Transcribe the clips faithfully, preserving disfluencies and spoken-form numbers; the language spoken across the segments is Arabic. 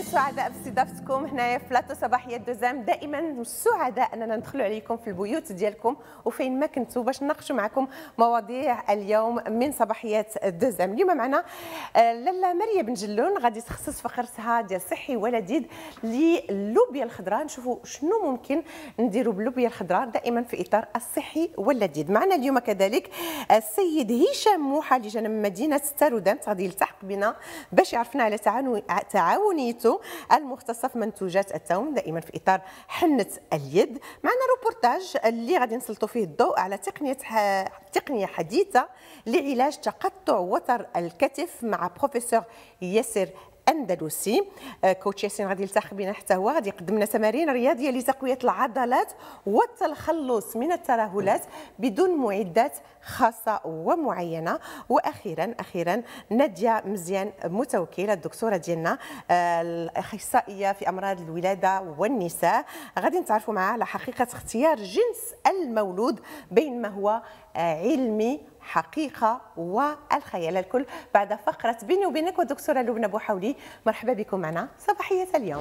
سعداء باستضافتكم هنايا في بلاطو صباحيه دوزام. دائما سعداء اننا ندخلوا عليكم في البيوت ديالكم وفين ما كنتوا باش نناقشوا معكم مواضيع اليوم من صباحيات دوزام. اليوم معنا لاله مريم بن جلون غادي تخصص فقرتها ديال صحي ولذيذ للوبيا الخضراء. نشوفوا شنو ممكن نديروا باللوبيا الخضراء دائما في اطار الصحي واللذيذ. معنا اليوم كذلك السيد هشام موحى اللي جانا من مدينه ستارودانت غادي يلتحق بنا باش يعرفنا على تعاونيته المختصه في منتوجات التوم دائما في اطار حنه اليد. معنا روبورتاج اللي غادي نسلطوا فيه الضوء على تقنيه تقنيه حديثه لعلاج تقطع وتر الكتف مع بروفيسور ياسر اندلسي. كوتش ياسين غادي يلتحق بنا حتى هو غادي يقدم لنا تمارين رياضيه لتقويه العضلات والتخلص من الترهلات بدون معدات خاصه ومعينه. واخيرا اخيرا ناديه مزيان متوكل الدكتوره ديالنا الاخصائيه في امراض الولاده والنساء غادي نتعرفوا معها على حقيقه اختيار جنس المولود بين ما هو علمي حقيقه والخيال. الكل بعد فقره بيني وبينك والدكتوره لبنى بوحولي. مرحبا بكم معنا صباحيه اليوم.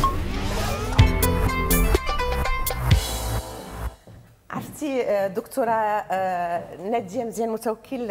عرفتي دكتوره ناديه مزيان متوكل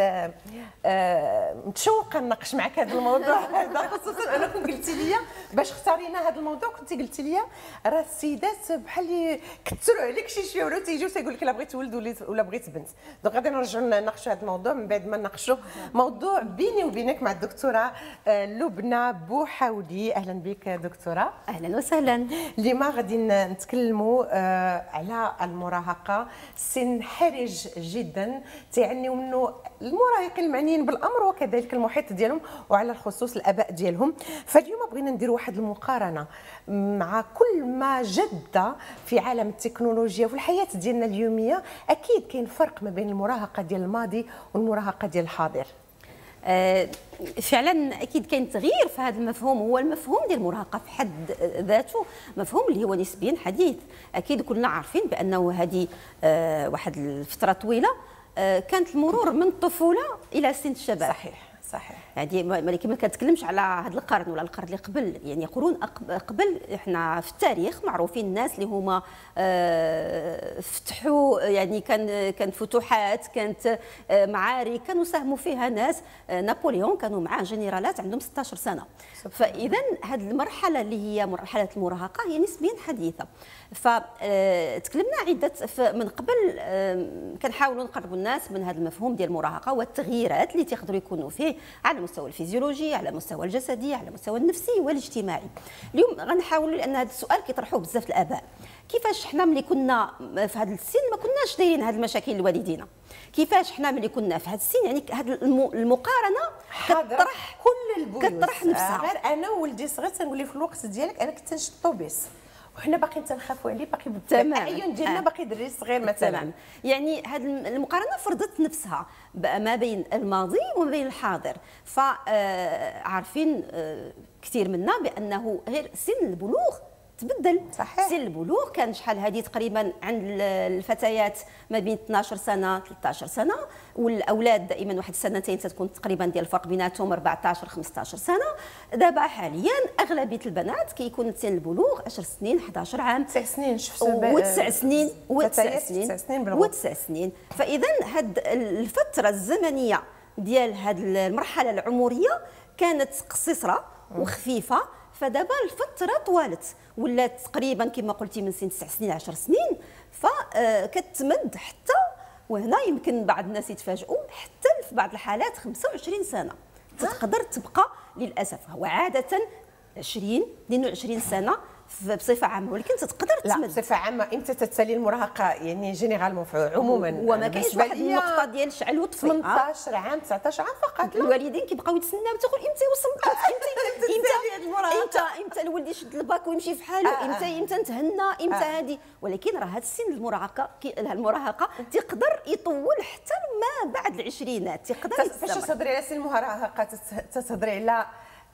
متشوقه نناقش معك هذا الموضوع هذا خصوصا انا كنت قلتي لي باش اختارينا هذا الموضوع كنتي قلتي لي راه السيدات بحال كثروا عليك شي شويه ولا تيجيو تيقول لك لا بغيت ولد ولا بغيت بنت. دونك غادي نرجعوا نناقشوا هذا الموضوع من بعد ما نناقشوا موضوع بيني وبينك مع الدكتوره لبنى بوحولي. اهلا بك دكتوره. اهلا وسهلا. اليوم غادي نتكلموا على المراهقه، سن حرج جدا تيعنيو منه المراهقين المعنيين بالامر وكذلك المحيط ديالهم وعلى الخصوص الاباء ديالهم. فاليوم بغينا نديروا واحد المقارنه مع كل ما جد في عالم التكنولوجيا وفي الحياه ديالنا اليوميه. اكيد كاين فرق ما بين المراهقه ديال الماضي والمراهقه ديال الحاضر. آه فعلا اكيد كاين تغيير في هذا المفهوم. هو المفهوم ديال المراهقه في حد ذاته مفهوم اللي هو نسبيا حديث. اكيد كلنا عارفين بانه هذه آه واحد الفتره طويله آه كانت المرور من الطفوله الى سن الشباب. صحيح صحيح. يعني ولكن ما كنتكلمش على هذا القرن ولا القرن اللي قبل، يعني قرون قبل. احنا في التاريخ معروفين الناس اللي هما اه فتحوا، يعني كان كانت فتوحات، كانت اه معارك كانوا ساهموا فيها ناس. اه نابليون كانوا معاه جنرالات عندهم ستة عشر سنه. فاذا هذه المرحله اللي هي مرحله المراهقه هي نسبيا حديثه. فتكلمنا عده من قبل اه كنحاولوا نقربوا الناس من هذا المفهوم ديال المراهقه والتغييرات اللي تيقدروا يكونوا فيه على المستوى الفيزيولوجي، على المستوى الجسدي، على المستوى النفسي والاجتماعي. اليوم غنحاولوا لان هذا السؤال كيطرحوه بزاف الاباء، كيفاش حنا ملي كنا في هذا السن ما كناش دايرين هذه المشاكل لوالدينا؟ كيفاش حنا ملي كنا في هذا السن؟ يعني هذه المقارنه كتطرح كل البيوت كتطرح نفسها. غير انا ولدي صغير تنقول لي في الوقت ديالك انا كنت نشد الطوبيس وحنا باقيين تنخافوا عليه، باقي بالتعاين ديالنا باقي دري صغير مثلا. تمام. يعني هذه المقارنه فرضت نفسها ما بين الماضي وما بين الحاضر. فعارفين كثير منا بانه غير سن البلوغ تبدل. صحيح. سن البلوغ كان شحال هذه تقريبا عند الفتيات ما بين اثناش سنه ثلاثة عشر سنه، والاولاد دائما واحد السنتين تتكون تقريبا ديال الفرق بيناتهم أربعة عشر خمسة عشر سنه. دابا حاليا اغلبيه البنات كيكون سن البلوغ عشر سنين أحد عشر عام، تسع سنين شفت وتسع سنين وتسع سنين تسع سنين وتسع سنين. فاذا هاد الفتره الزمنيه ديال هاد المرحله العمريه كانت قصيره وخفيفه. فدابا الفتره طوالت ولات تقريبا كما قلتي من سن تسع سنين عشر سنين، فكتمد حتى، وهنا يمكن بعض الناس يتفاجئوا، حتى في بعض الحالات خمسة وعشرين سنه تقدر تبقى للاسف. هو عاده عشرين اثنين وعشرين سنه بصفه عامه، ولكن تقدر تمد. لا بصفه عامه امتى تتسالي المراهقه يعني جينيرالمون عموما؟ وما كاينش واحد النقطه ديال شعل وطفي. ثمنطاش عام تسعة عشر عام فقط. الوالدين كيبقاو يتسناو تقول امتى يوصل امتى امتى امتى امتى الولد يشد الباك ويمشي في حاله، امتى امتى نتهنى، امتى هذه. ولكن راه هذا السن المراهقه المراهقه تقدر يطول حتى ما بعد العشرينات، تقدر يتستمر. فاش تهضري على سن المراهقه تتهضري على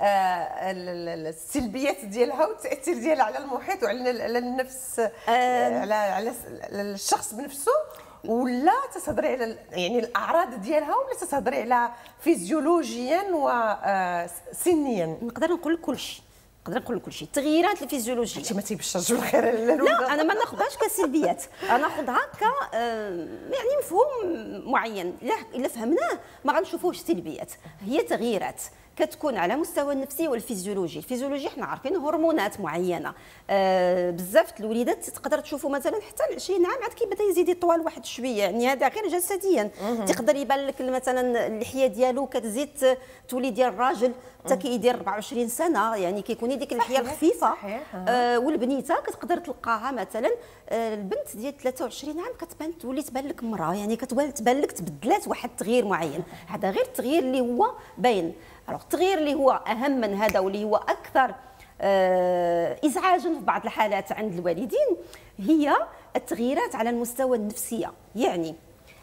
السلبيات ديالها والتاثير ديالها على المحيط وعلى النفس، على على الشخص بنفسه، ولا تتهضري على يعني الاعراض ديالها، ولا تتهضري على فيزيولوجيا وسنيا؟ نقدر نقول كل شيء. نقدر نقول كل شيء التغييرات الفيزيولوجيه. انت ما تيبشرش بالخير لا انا ما ناخذهاش كسلبيات، انا ناخذها ك يعني مفهوم معين الا فهمناه ما غنشوفوش سلبيات. هي تغييرات كتكون على مستوى النفسي والفيزيولوجي. الفيزيولوجي حنا عارفين هرمونات معينه. آه بزاف الوليدات تقدر تشوفوا مثلا حتى ل عشرين عام عاد كيبدا يزيد يطول واحد شويه، يعني هذا غير جسديا. تقدر يبان لك مثلا اللحيه ديالو كتزيد تولي ديال الراجل حتى كيدير أربعة وعشرين سنه، يعني كيكون يديك اللحيه الخفيفه. آه والبنيته كتقدر تلقاها مثلا آه البنت ديال ثلاثة وعشرين عام كتبان تولي تبان لك مراه، يعني كتبان تبان لك تبدلات واحد التغيير معين. هذا غير التغيير اللي هو باين. التغيير اللي هو اهم من هذا واللي هو اكثر آه ازعاجا في بعض الحالات عند الوالدين هي التغييرات على المستوى النفسيه. يعني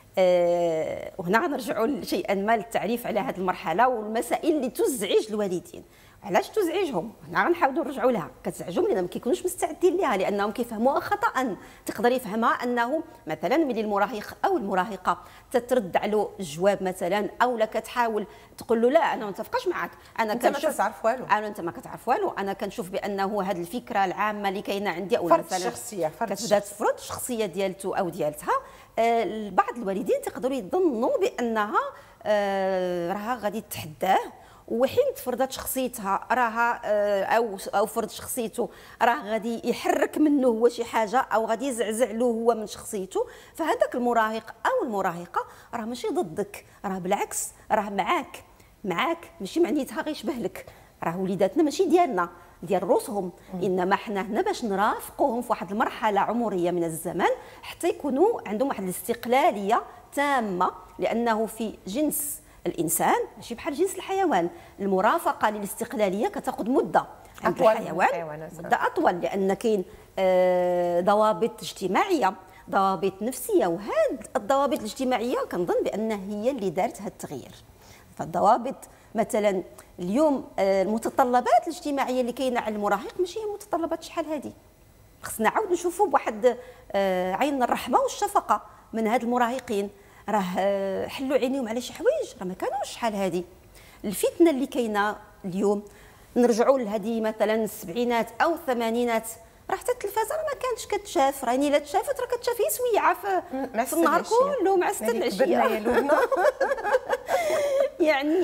آه وهنا غنرجعوا شيئا ما للتعريف على هذه المرحله والمسائل اللي تزعج الوالدين. علاش تزعجهم؟ هنا غنحاولوا نرجعوا لها. كتزعجهم لان ما كيكونوش مستعدين لها، لانهم كيفهموها خطا. تقدر يفهمها انه مثلا ملي المراهق او المراهقه تترد على الجواب مثلا، او لا كتحاول تقول له لا انا ما متفقاش معك، انا انت ما كتعرف والو، انا انت ما كتعرف والو، انا كنشوف بانه هذه الفكره العامه اللي كاينه عندي او فرض مثلا الشخصيه فرض كتبدا تفرض الشخصيه ديالته او ديالتها. آه بعض الوالدين تقدروا يظنوا بانها آه راها غادي تحداه، وحين تفرضت شخصيتها راها او او فرض شخصيته راه غادي يحرك منه هو شي حاجه او غادي يزعزع له هو من شخصيته. فهذاك المراهق او المراهقه راه ماشي ضدك، راه بالعكس راه معاك معاك ماشي معنيتها غيشبه لك. راه وليداتنا ماشي ديالنا ديال روسهم، انما حنا هنا باش نرافقوهم في واحد المرحله عمريه من الزمان حتى يكونوا عندهم واحد الاستقلاليه تامه، لانه في جنس الانسان ماشي بحال جنس الحيوان. المرافقه للاستقلاليه كتاخذ مده عند الحيوان، مده اطول، لان كاين ضوابط اجتماعيه ضوابط نفسيه، وهاد الضوابط الاجتماعيه كنظن بان هي اللي دارت هذا التغيير. فالضوابط مثلا اليوم المتطلبات الاجتماعيه اللي كاينه على المراهق ماشي هي متطلبات شحال هذه. خصنا نعاود نشوفوا بواحد عين الرحمه والشفقه من هاد المراهقين. راه حلوا عينيهم على شي حوايج راه ما كانوش شحال هذه. الفتنه اللي كاينه اليوم نرجعوا لهذه مثلا السبعينات او الثمانينات، راه حتى التلفازه راه ما كانتش كتشاف، راه الا تشافت راه كتشاف هي سويعه في, في النهار كله مع ستة العشيه. يعني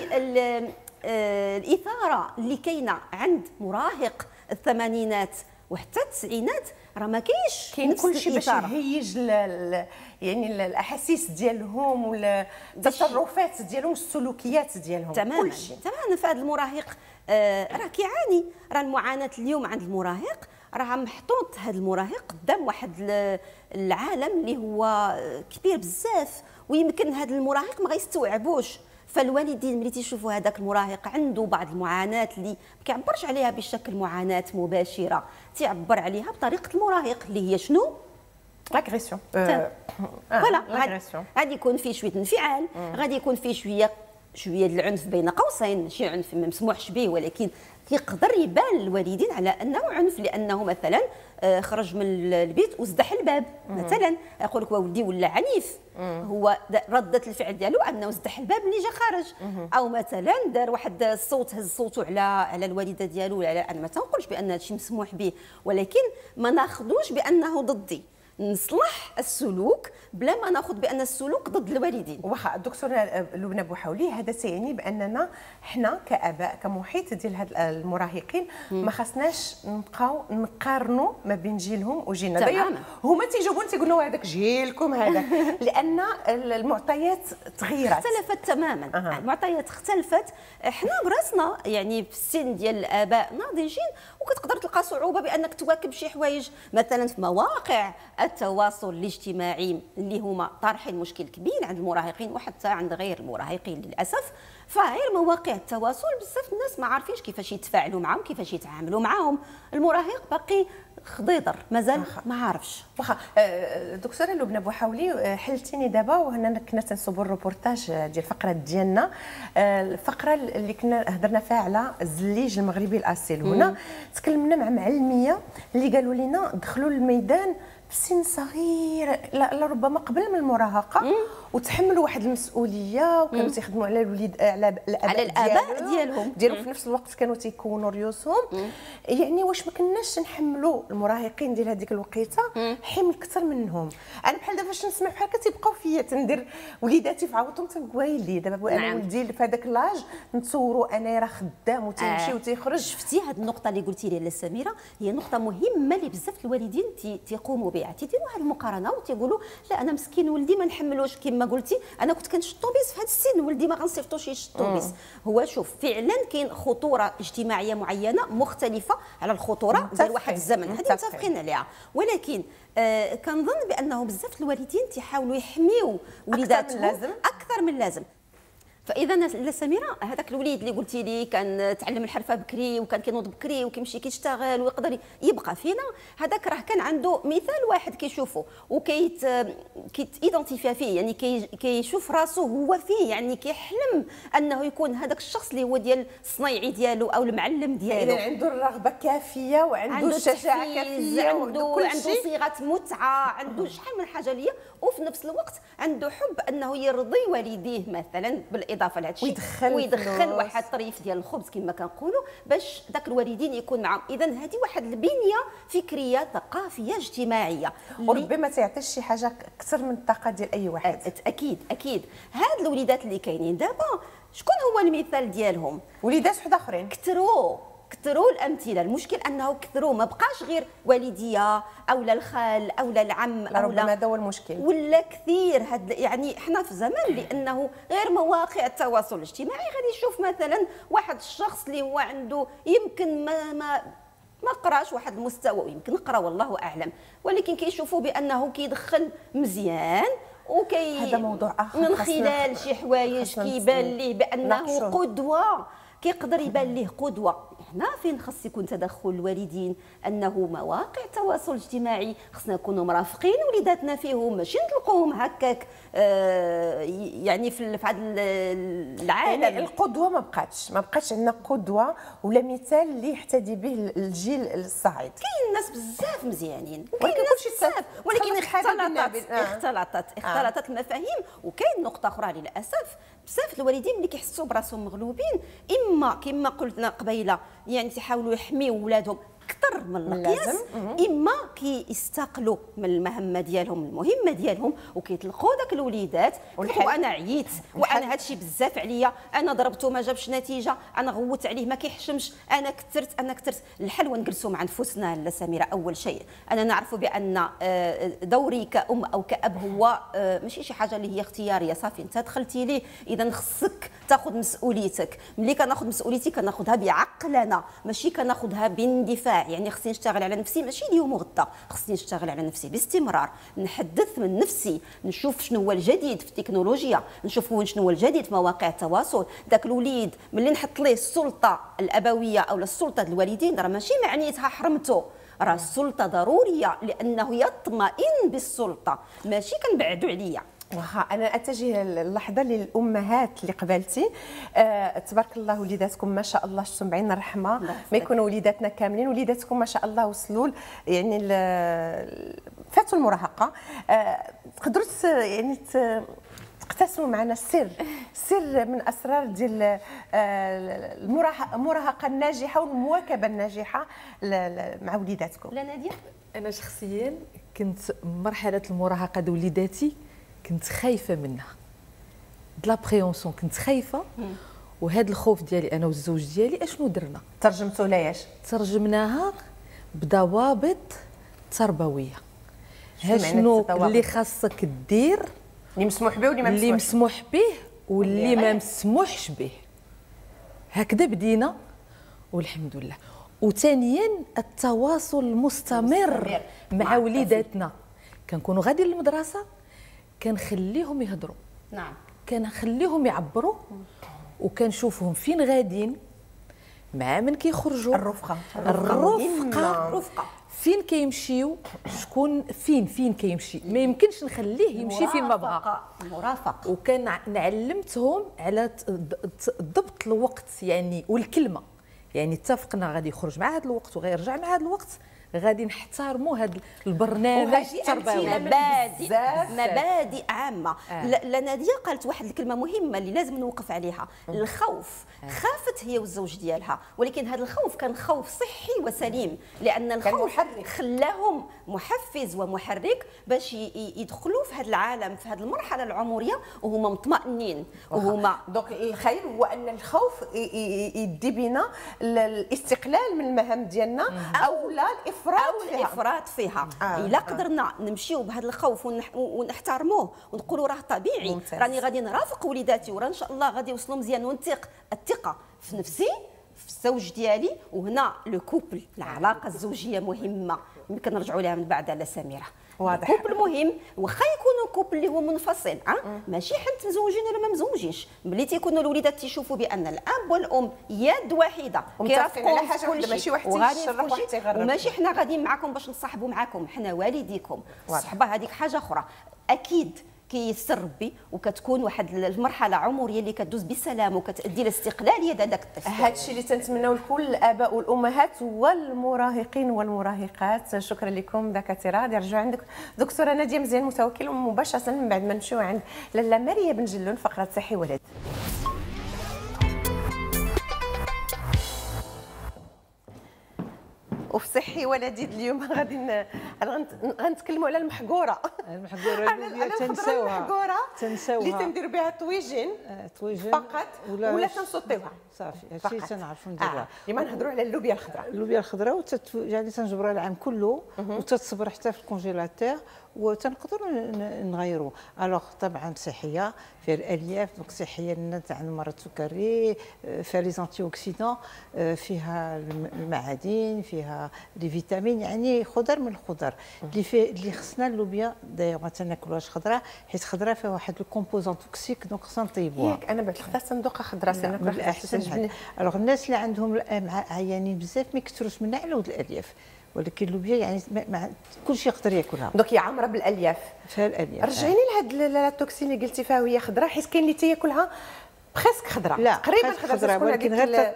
الاثاره اللي كاينه عند مراهق الثمانينات وحتى التسعينات راه ما كاينش كاين كلشي باش يهيج يعني الاحاسيس ديالهم ولا التصرفات ديالهم والسلوكيات ديالهم تماما تماما. فهاد المراهق آه راه كيعاني. راه المعاناه اليوم عند المراهق راه محطوط هذا المراهق قدام واحد العالم اللي هو كبير بزاف، ويمكن هذا المراهق ما غيستوعبوش. فالوالدين ملي تيشوفوا هذاك المراهق عنده بعض المعاناه اللي ما كيعبرش عليها بشكل معاناه مباشره، تيعبر عليها بطريقه المراهق اللي هي شنو؟ لاغريسيون. فوالا غادي يكون فيه شويه انفعال، غادي يكون فيه شويه شويه العنف بين قوسين، ماشي عنف ما مسموحش به، ولكن كيقدر يبان للوالدين على انه عنف، لانه مثلا خرج من البيت وزدح الباب مثلا، يقول لك ولدي ولا عنيف، هو ردة الفعل ديالو انه زدح الباب ملي جا خارج، او مثلا دار واحد الصوت هز صوته على على الوالده ديالو ولا على. انا ما تنقولش بان هذا الشيء مسموح به، ولكن ما ناخذوش بانه ضدي. نصلح السلوك بلا ما ناخذ بان السلوك ضد الوالدين. واخا الدكتوره لبنى بوحولي، هذا سيعني باننا حنا كاباء كمحيط ديال هاد المراهقين ما خصناش نبقاو نقارنوا ما بين جيلهم وجيلنا. تماما هما تيجاوبون تيقولوا هذاك جيلكم هذا لان المعطيات تغيرت اختلفت تماما. أه. المعطيات اختلفت. حنا براسنا يعني في السن ديال الاباء ناضجين، وكتقدر تلقى صعوبه بانك تواكب شي حوايج مثلا في مواقع التواصل الاجتماعي اللي هما طارحين مشكل كبير عند المراهقين وحتى عند غير المراهقين للاسف. فغير مواقع التواصل بزاف الناس ما عارفينش كيفاش يتفاعلوا معهم، كيفاش يتعاملوا معهم. المراهق باقي خضيضر مازال ما عارفش. واخا دكتوره لبنى بوحولي، حلتيني دابا وهنا كنا تنصوبوا الروبورتاج ديال الفقره ديالنا، الفقره اللي كنا هضرنا فيها على الزليج المغربي الاصيل. هنا تكلمنا مع معلميه اللي قالوا لنا دخلوا للميدان سن صغير، لا ربما قبل من المراهقه، وتحملوا واحد المسؤوليه وكانوا تيخدموا على الوليد على الاباء على الاباء ديالهم ديالهم في نفس الوقت كانوا تيكونوا ريوسهم. يعني واش ما كناش نحملوا المراهقين ديال هذيك الوقيته حمل اكثر منهم؟ انا بحال دابا فاش نسمع بحال كتيبقاو فيا تندير وليداتي في عوضهم تنقوايلي دابا انا نعم. ولدي في هذاك لاج نتصوروا انا راه خدام وتيمشي آه. وتيخرج. شفتي هذه النقطه اللي قلتي لي سميره، هي نقطه مهمه اللي بزاف الوالدين تيقوموا بها، تيديروا واحد المقارنه وتيقولوا لا انا مسكين ولدي ما نحملوش كما قلتي، انا كنت كنشطو بيس في هذا السن، ولدي ما غنصيفطوش يشطو بيس. هو شوف فعلا كاين خطوره اجتماعيه معينه مختلفه على الخطوره ديال واحد الزمن، هذه متفقين عليها، ولكن آه كنظن بانه بزاف الوالدين تيحاولوا يحميو وليداتهم اكثر من لازم اكثر من لازم. فاذا لا سميره، هذاك الوليد اللي قلتي لي كان تعلم الحرفه بكري وكان كينوض بكري وكيمشي كيشتغل ويقدر يبقى فينا، هذاك راه كان عنده مثال واحد كيشوفه وكيت كيتيدونتيفيا فيه، يعني كي كيشوف راسو هو فيه، يعني كيحلم انه يكون هذاك الشخص اللي هو ديال الصنايعي ديالو او المعلم ديالو. يعني عنده الرغبه كافيه وعنده الشجاعه كافيه، عنده عنده صيغه متعه، عنده شحال من حاجه ليا، وفي نفس الوقت عنده حب انه يرضي والديه مثلا بالاضافه لهذا الشيء، ويدخل ويدخل واحد طريف ديال الخبز كما كنقولوا باش ذاك الوالدين يكون معهم. اذا هذه واحد البنيه فكريه ثقافيه اجتماعيه، وربما تعطيش شي حاجه اكثر من الطاقه ديال اي واحد. اكيد اكيد. هاد الوليدات اللي كاينين دابا شكون هو المثال ديالهم؟ وليدات واحد اخرين كثروا كثروا الامثله، المشكل انه كثروا، ما بقاش غير والديا او لا الخال او لا العم او لا، هذا هو المشكل، ولا كثير. هاد يعني حنا في زمان لانه غير مواقع التواصل الاجتماعي غادي يشوف مثلا واحد الشخص اللي هو عنده يمكن ما ما ما قراش واحد المستوى، ويمكن قرا والله اعلم، ولكن كيشوفوا بانه كيدخل مزيان وكي هذا موضوع اخر من خلال شي حوايج كيبان ليه بانه قدوه، كيقدر يبان ليه قدوه. هنا فين خص يكون تدخل الوالدين، انه مواقع التواصل الاجتماعي خصنا نكونوا مرافقين وليداتنا فيهم، ماشي نطلقوهم هكاك آه يعني في هذا العالم. يعني القدوه ما بقاتش ما بقاتش عندنا قدوه ولا مثال اللي يحتدي به الجيل الصاعد. كاين ناس بزاف مزيانين، ولكن كلشي بزاف، ولكن اختلطت آه. اختلطت اختلطت المفاهيم. وكاين نقطه اخرى للاسف، بزاف الوالدين ملي كيحسوا براسهم مغلوبين، اما كما قلنا قبيله يعني تحاولوا يحميوا ولادهم اكثر من المقياس، اما كيستقلوا من المهمه ديالهم المهمه ديالهم وكيطلقوا داك الوليدات وانا عييت وانا هذا الشيء بزاف عليا، انا ضربته ما جابش نتيجه، انا غوت عليه ما كيحشمش، انا كثرت انا كثرت. الحل ونجلسوا مع نفوسنا لا سميره. اول شيء انا نعرفوا بان دوري كأم او كأب هو ماشي شي حاجه اللي هي اختياريه، صافي انت دخلتي ليه، اذا خصك تاخذ مسؤوليتك. ملي كناخذ مسؤوليتي كناخذها بعقلنا، ماشي كناخذها باندفاع. يعني خصني نشتغل على نفسي ماشي اليوم وغدا، خصني نشتغل على نفسي باستمرار، نحدث من نفسي، نشوف شنو هو الجديد في التكنولوجيا، نشوف شنو هو الجديد في مواقع التواصل. داك الوليد ملي نحط ليه السلطه الابويه او السلطه الوالدين راه ماشي معنيتها حرمته، راه السلطه ضروريه لانه يطمئن بالسلطه، ماشي كنبعدوا عليا. واخا انا اتجه اللحظه للامهات اللي قبلتي، آه تبارك الله وليداتكم ما شاء الله شفتم بعين الرحمه، ما يكونوا وليداتنا كاملين، وليداتكم ما شاء الله وصلوا يعني فاتوا المراهقه. آه تقدروا يعني تقتسموا معنا السر سر من اسرار ديال المراهقه الناجحه والمواكبه الناجحه مع وليداتكم؟ لا ناديه، انا شخصيا كنت مرحله المراهقه د وليداتي كنت خايفه منها، د لابريونسون كنت خايفه، وهذا الخوف ديالي انا والزوج ديالي اشنو درنا؟ ترجمتوا لها اش؟ ترجمناها بضوابط تربويه. شنو اللي خاصك دير، اللي مسموح به واللي ما مسموحش، اللي مسموح به واللي ما مسموحش به. هكذا بدينا والحمد لله. وثانيا التواصل المستمر مع وليداتنا، كنكونوا غاديين للمدرسه كنخليهم يهضروا، نعم كنخليهم يعبروا، وكنشوفهم فين غاديين مع من كيخرجوا، الرفقه الرفقه الرفقه فين كيمشيو، شكون فين فين كيمشي، ما يمكنش نخليه يمشي فين ما بغى. المرافقه. وكان نعلمتهم على ضبط الوقت يعني والكلمه، يعني اتفقنا غادي يخرج مع هذا الوقت وغيرجع مع هذا الوقت، غادي نحترموا هذا البرنامج التربوي. مبادئ مبادئ عامه. آه. لناديه قالت واحد الكلمه مهمه اللي لازم نوقف عليها. الخوف آه. خافت هي والزوج ديالها، ولكن هذا الخوف كان خوف صحي وسليم، لان الخوف خلاهم محفز ومحرك باش يدخلوا في هذا العالم، في هذه المرحله العمريه وهما مطمئنين. وهما دونك الخير هو ان الخوف يدي بنا الاستقلال من المهام ديالنا او لا الافراط او فيها. الافراط فيها. آه. الا قدرنا نمشيو بهذا الخوف ونحترموه ونقولوا راه طبيعي، ممتاز. راني غادي نرافق وليداتي وراه ان شاء الله غادي يوصلوا مزيان، ونثق الثقه في نفسي في الزوج ديالي. وهنا لو كوبل، العلاقه الزوجيه مهمه، يمكن نرجعوا لها من بعد على سميره. واضح. كوبل مهم، واخا يكونوا كوبل اللي هو منفصل، ها أه؟ ماشي حد مزوجين ولا ما مزوجينش، ملي تيكونوا الوليدات تيشوفوا بان الاب والام يد واحده كيرافقوا على حاجه وحده، ماشي واحد تيشرف واحد تيغرب، وماشي حنا غاديين معكم باش نصاحبوا معكم، حنا والديكم. الصحبه هذيك حاجه اخرى اكيد كيسر ربي، وكتكون واحد المرحله عمريه اللي كدوز بسلام وكتادي لاستقلاليه هذاك الطفل. هذا الشيء اللي تنتمناو لكل الاباء والامهات والمراهقين والمراهقات. شكرا لكم دكاتره. غادي نرجعوا عندك دكتوره ناديه مزيان متوكل، ومباشره من بعد ما نمشيو عند لاله ماريا بن جلون فقره صحي ولد. وفي صحي ولدي اليوم غادي غنتكلموا على المحقوره. المحقوره اللي تنساوها المحقوره تنساوها اللي تنديروا بها طويجين طويجين فقط ولا, ولا تنسطيوها صافي. هادشي تنعرفوا نديروها. اليوم آه. نهضروا على اللوبيا الخضراء. اللوبيا الخضراء وتت... يعني تنجبروها العام كله وتتصبر حتى في الكونجيلاتور وتنقدروا نغيروا. الوغ طبعا صحيه، فيها الالياف، دونك صحيه لنا تاع المرض السكري، فيها لي زانتي اوكسيدون، فيها المعادن، فيها لي فيتامين، يعني خضر من الخضر اللي فيه اللي خصنا. اللوبيا دايوغ ما تناكلوهاش خضراء حيت خضراء فيها واحد الكومبوزون توكسيك، دونك خصنا نطيبوها. ياك انا بعد الخضر تندوقها خضراء من الاحسن. الوغ الناس اللي عندهم عيانين بزاف ما يكثروش منها على ود الالياف، ولكن اللوبيا يعني مع كل شيء يقدر ياكلها. دونك هي عامره بالالياف. فيها الالياف. رجعيني لهاد التوكسين اللي قلتي فيها وهي خضراء، حيت كاين اللي تياكلها بريسك خضراء. لا تقريبا خضراء، ولكن غير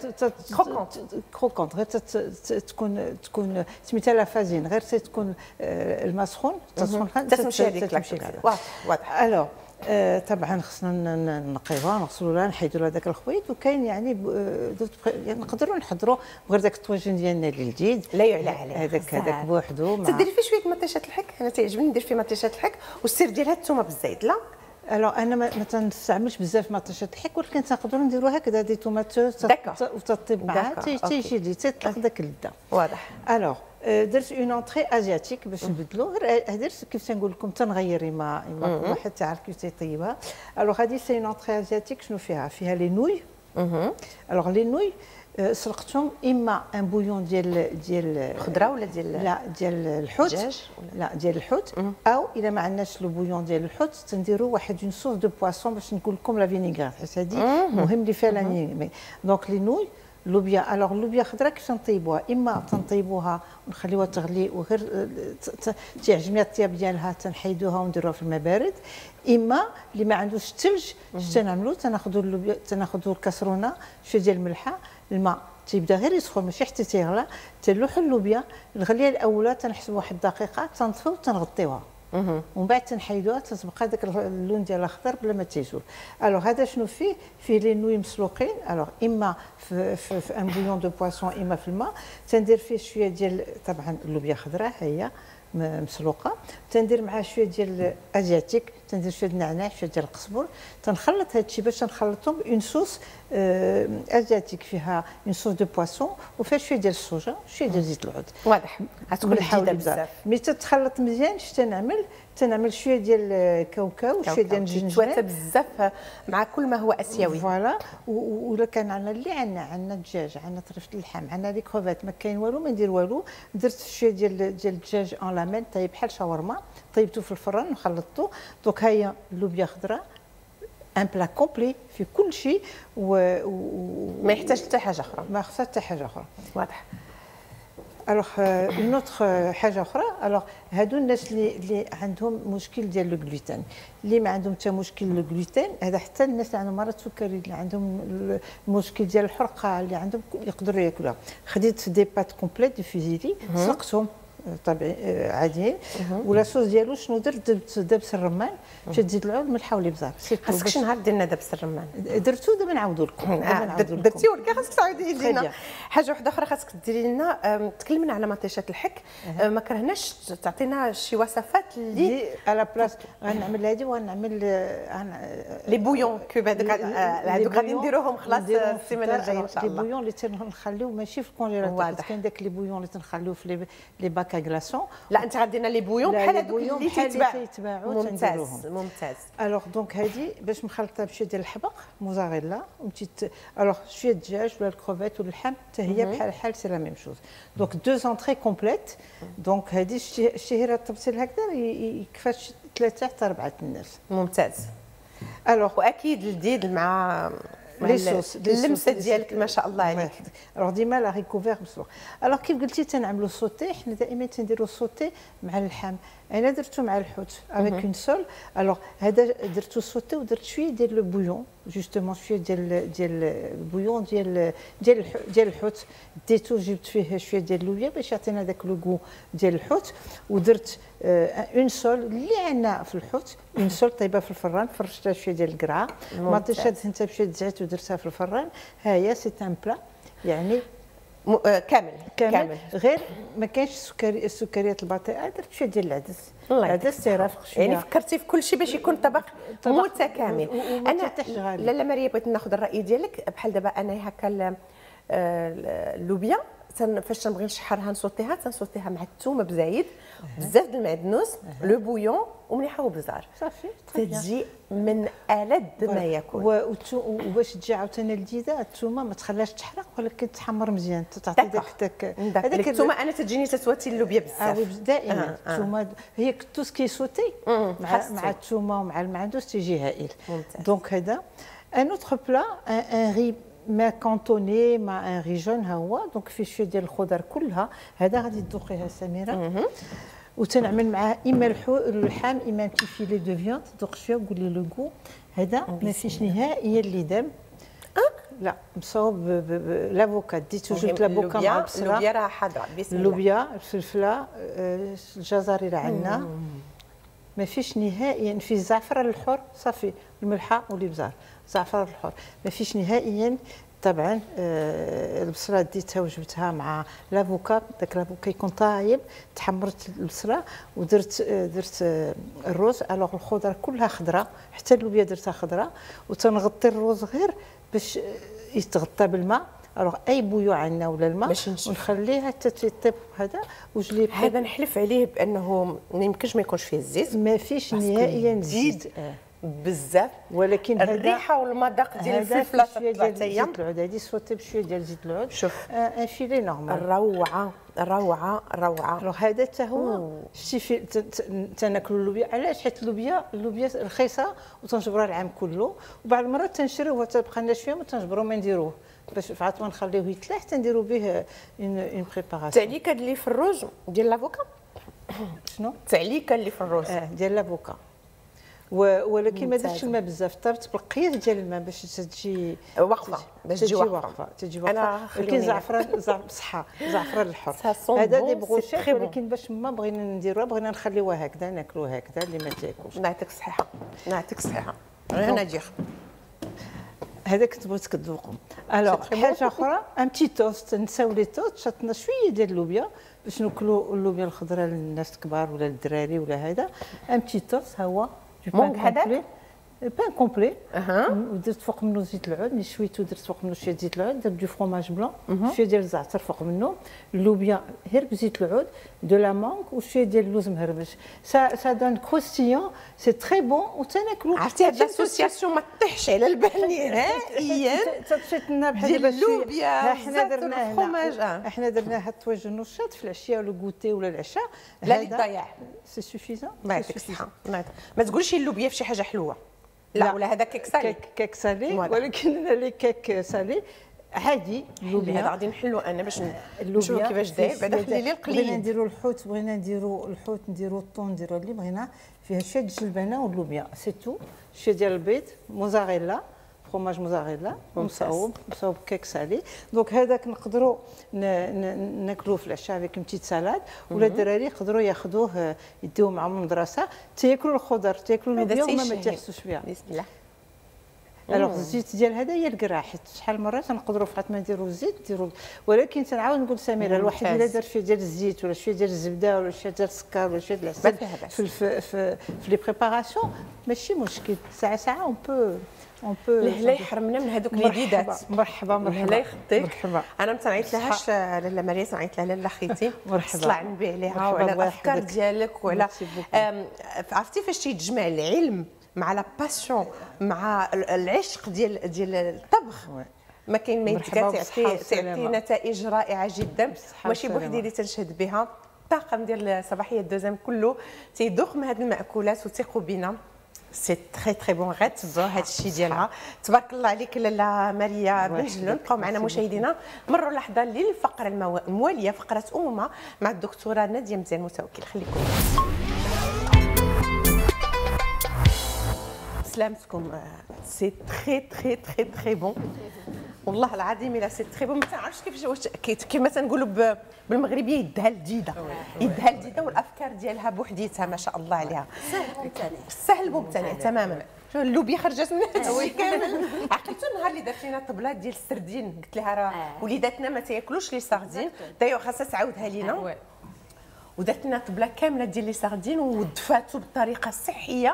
كروكونت، غير تكون تكون سميتها لافازين، غير تكون المسخون تسخن تمشي هذيك. واضح. الو آه طبعا خصنا نقيوها نغسلوا لها نحيدوا لها داك الخويط، وكاين يعني يعني نقدروا نحضروا غير داك الطواجن ديالنا الجديد لا يعلى عليه هذاك هذاك بوحدو. تديري فيه شويه مطيشه الحك، انا تيعجبني ندير فيه مطيشه الحك والسير ديالها الثومه بالزيت. لا الو انا ما تنستعملش بزاف مطيشه الحك، ولكن تنقدروا نديروا هكذا دي طوماط وتطيب معها تيجي لي تيطلق داك اللذه. واضح. الو درت اون اونتري ازياتيك باش نبدلو، غير درت كيف تنقول لكم تنغير ما ما كل واحد تعرف كيف تيطيبها. الوغ هذه سي اون اونتري ازياتيك. شنو فيها؟ فيها لي نوي. الوغ لي نوي سلقتهم اما ان بويون ديال ديال خضره ولا ديال لا ديال الحوت، لا ديال الحوت، او الا ما عندناش لو بويون ديال الحوت تنديروا واحد اون صوص دو بواسون باش نقول لكم لا فينيغرات، حيت هذه مهم اللي فيها لا. دونك لي نوي اللوبيا. الوغ اللوبيا خضراء كيف نطيبوها؟ اما تنطيبوها ونخليوها تغلي وغير تعجبني الطياب ديالها تنحيدوها ونديروها في الماء بارد، اما اللي ما عندوش الثلج اش تنعملوا؟ تناخذوا اللوبيا تناخذوا الكاسرونه شويه ديال الملحه، الماء تيبدا غير يسخن ماشي حتى تيغلى، تنلوحوا اللوبيا الغليه الاولى تنحسبوا واحد الدقيقه تنطفيو وتنغطيوها ومن بعد تنحيدوها تتبقى داك اللون ديالها خضر بلا ما تيزول. الوغ هذا شنو فيه؟ فيه لي نوي مسلوقين. الوغ اما في, في, في ان بويون دو بواسون اما في الماء، تندير فيه شويه ديال طبعا اللوبيا خضراء هي مسلوقه، تندير معها شويه ديال ازياتيك، تندير شويه ديال النعناع شويه ديال القزبر، تنخلط هذا الشيء باش نخلطهم اون صوص ازياتيك فيها اون صوص دو بواسون وفيها شويه ديال الصوجا شويه ديال زيت العود. واضح. غتكون جديده بزاف. ملي تتخلط مزيان شنو تنعمل؟ تنعمل شويه ديال الكاوكاو وشويه ديال الجنجبيل تواتى بزاف مع كل ما هو اسيوي. فوالا. ولا كان عندنا اللي عندنا عندنا الدجاج، عندنا طريفه اللحم، عندنا لي كروفيت، ما كاين والو ما ندير والو. درت شويه ديال ديال الدجاج اون لامين طيب بحال شاورما، طيبته في الفران وخلطته. دونك ها هي اللوبيا خضراء ان بلا كومبلي في كل شيء و... و... ما يحتاج حتى حاجه اخرى. ما خصها حتى حاجه اخرى. واضح. الوغ اون اوتر حاجه اخرى. الوغ هادو الناس اللي اللي عندهم مشكل ديال لو غلوتين، اللي ما عندهم حتى مشكل لو غلوتين، هذا حتى الناس اللي عندهم مرض السكري اللي عندهم المشكل ديال الحرقه اللي عندهم يقدروا ياكلوها. خديت دي بات كومبليت دي فيزيلي سلقتهم طبيعي عاديين. ولا صوص ديالو شنو درت؟ درت دبس الرمان، مشيت تزيد العود ملحه والابزار. خاصك شي نهار دير لنا دبس الرمان. درتو دابا نعاودوا لكم. درتي ولكن خاصك تعاودي لينا. حاجه واحده اخرى خاصك ديري لنا، تكلمنا على مطيشه الحك. ما كرهناش تعطينا شي وصفات اللي على بلاص غنعمل هذه وغنعمل لي بويون كوب هذوك هذوك غادي نديروهم خلاص السيمانه الجايه ان شاء الله. لي بويون اللي تنخليو ماشي في الكونجيلاتور، كاين داك لي بويون اللي تنخليو في لي باك ا غلاسون. لا انت غدير لنا لي بويون بحال هذوك اللي تيتباعوا ممتاز ممتاز. الوغ دونك هذه باش مخلطه بشويه ديال الحبق موزاريلا ومتيت الوغ شويه الدجاج ولا الكروفيت ولا اللحم حتى هي بحال بحال سي لا ميم شوز. دونك دو زونطري كومبليت. دونك هذه الشهيره التبصيل هكذا يكفى ثلاثه حتى اربعه الناس. ممتاز. الوغ واكيد لذيذ مع لي صوص اللمسه ديالك ما شاء الله عليك. الوغ ديما لا ريكوفير مسلوق. الوغ كيف قلتي تنعملوا سوتي، حنا دائما تنديروا سوتي مع اللحم. انا درتو مع الحوت افيك اون سول. الوغ هذا درتو سوتي ودرت شويه ديال لو بويون جوستومون شويه ديال ديال البويون ديال ديال ديال الحوت ديتو جبت فيه شويه ديال اللوبيا باش يعطينا داك لو غو ديال الحوت. ودرت اون سول اللي عندنا في الحوت، اون سول طيبه في الفران، فرشتها شويه ديال القرعه، مطيشه دهنتها بشويه زيت ودرتها في الفران. ها هي سي ان بلا يعني م... آه كامل. كامل كامل غير ما كاينش السكري السكريات البطيئه. درت شويه ديال العدس. العدس تيرافق شويه يعني فكرتي في كل شيء باش يكون طبق متكامل. انا لاله مريم بغيت ناخذ الراي ديالك بحال دابا انا هكا اللوبيا فاش تنبغي نشحرها نصوتيها تنصوتيها مع الثومه بزايد بزاف د المعدنوس لو بويون ومليحه وبزار صافي تجي من ألذ ما يكون. وباش تجي عاوتاني لذيذه الثومه ما تخليهاش تحرق ولكن تحمر مزيان تعطي داك داك هذاك الثومه. انا تجيني تتواتي اللوبيا بزاف دائما الثومه. هي تو سكي سوتي مع مع الثومه ومع المعدوس تيجي هائل. دونك هذا ان اوتر بلا ان ري ما كونتوني مع ان ريجون. ها هو دونك فيه شويه ديال الخضر كلها. هذا غادي تذوقيها سميره. وتنعمل معاه اما اللحم اما بتي فيلي دو فياند. ذوق شويه وقولي لو غو. هذا ما فيش نهائيا اللدام. لا مصوب لافوكا. ديتو جبت لافوكا مع البصله. اللوبيا راه حاضره بسم الله. اللوبيا الفلفله الجزر راه عندنا. ما فيش نهائيا. في الزعفران الحر صافي الملحه والابزار. الزعفران الحر ما فيش نهائيا. طبعا البصله ديتها وجبتها مع لافوكا. داك لافوكا يكون طايب. تحمرت البصله ودرت درت الروز. الوغ الخضر كلها خضراء حتى اللوبيا درتها خضراء. وتنغطي الروز غير باش يتغطى بالماء. الوغ اي بويو عندنا ولا الماء ونخليه حتى تيطيب. هذا وجلي هذا نحلف عليه بانه ما يمكنش ما يكونش فيه الزيت. ما فيش نهائيا زيت بزاف. ولكن الريحه والمذاق ديال الفلفله تطلع حتى هي. هذه سوتي بشويه ديال زيت العود. شوف ان فيلي نورمال. روعه روعه روعه. الوغ هذا حتى هو شتي تناكلوا اللوبيا. علاش؟ حيت اللوبيا اللوبيا رخيصه وتنجبروها العام كله. وبعض المرات تنشريوه تبقى لنا شويه ما تنجبروه ما نديروه باش في عطوه نخليوه يتلاح تنديروا به اون بريباراسيون. التعليكه اللي في الروز ديال لافوكا. شنو التعليكه اللي في الروز اه ديال لافوكا. ولكن ما درتش الماء بزاف. طرت بالقياس ديال الماء باش تجي واقفه باش تجي واقفه تجي واقفه. ولكن زعفران بصحه زعفران الحر هذا دي بغوشيت. ولكن باش ما بغينا نديروها بغينا نخليوها هكذا ناكلوها هكذا اللي ما تاكلش. نعطيك الصحه نعطيك الصحه. انا نجيخ هذاك تبغيت تذوقوا. الوغ حاجه اخرى ان بتي توست. نساو لي توست شطنا شويه ديال اللوبيا باش ناكلوا اللوبيا الخضراء للناس الكبار ولا للدراري ولا هذا. ان بتي توست ها هو مونغ هذاك بان كومبلي. اها ودرت فوق منه زيت العود. ملي شويتو درت فوق منه شويه زيت العود. درت دو فروماج بلون شويه ديال الزعتر فوق منه. اللوبيا غير بزيت العود دو لا مونغ وشويه ديال اللوز مهربش. سا سا دون كروستيون سي تري بون. وتناكلوا عرفتي هاد لاسوسياسيون ما تطيحش على البال نهائيا. تمشيت لنا بحال اللوبيا حنا درناه الفروماج. احنا درناه الطواج النشاط في العشيه ولا كوتي ولا العشاء. لا للضياع سي سوفيزون. ما يعطيك الصحه. ما تقولش اللوبيا في شي حاجه حلوه. لا ولا هذا كيك سالي. كيك كيك سالي. ولكن لي كيك سالي عادي. اللوبيا هذا غادي نحلو انا باش نشوفوا كيفاش داير. بعدا خلي لي القليل. بغينا نديروا الحوت بغينا نديروا الحوت نديروا الطون نديروا اللي بغينا فيها شويه الجلبانه واللوبيا سي تو. شويه ديال البيض موزاريلا فروماج موزاريلا ومصوب مصوب كيك سالي. دونك هذاك نقدروا ناكلوه في العشاء افيك بتيت سالاد، ولا الدراري يقدروا ياخذوه يديوه معهم المدرسه تياكلوا الخضر تياكلوا اللوبيا وما ما تيحسوش بها. بسم الله. الوغ الزيت ديال هذا هي القرع، حيت شحال مره تنقدروا فقط ما نديروا الزيت نديروا، ولكن تنعاود نقول سميره الواحد الا دار شويه ديال الزيت ولا شويه ديال الزبده ولا شويه ديال السكر ولا شويه ديال العسل في في في, في لي بريباراسيون ماشي مشكل. ساعه ساعه اون بو اون بو لا يحرمنا من هذوك الجديدات. مرحبا مرحبا الله يخطيك. مرحبا. انا ما تنعيط لهاش لاله مريم، تنعيط لها لاله خيتي. مرحبا. صلع النبي عليها وعلى الافكار ديالك وعلى عرفتي فاش تيتجمع العلم مع لا باسيون مع العشق ديال ديال الطبخ. ما كاين ما يتقال، تعطي تعطي نتائج رائعه جدا. ماشي بوحدي اللي تنشهد بها، الطاقم ديال صباحيه دوزام كله تيذوق من هذه المأكولات وثيقوا بنا. سي تري تري بون. غتبعوا هذا الشيء ديالها. تبارك الله عليك لاله ماريا بن جلون. بقاو معنا مشاهدينا، مروا لحظه للفقره المواليه، فقره امومه مع الدكتوره ناديه مزيان متوكل. خليكم سلامتكم. سي تري تري تري تري بون والله العظيم. الا سي تري بون ما تعرفش كيفاش واش كيما تنقولوا بالمغربيه يدها لذيذه، يدها لذيذه والافكار ديالها بوحديتها ما شاء الله عليها. سهل ممتنع. سهل ممتنع تماما. اللوبيا خرجت من هذا الشيء كامل. عقلتوا النهار اللي درتي لنا الطبلات ديال السردين، قلت لها راه وليداتنا ما تاكلوش لي ساردين، دايوغ خاصها تعاودها لينا. ودرت لنا طبله كامله ديال لي ساردين ودفاتو بطريقه صحيه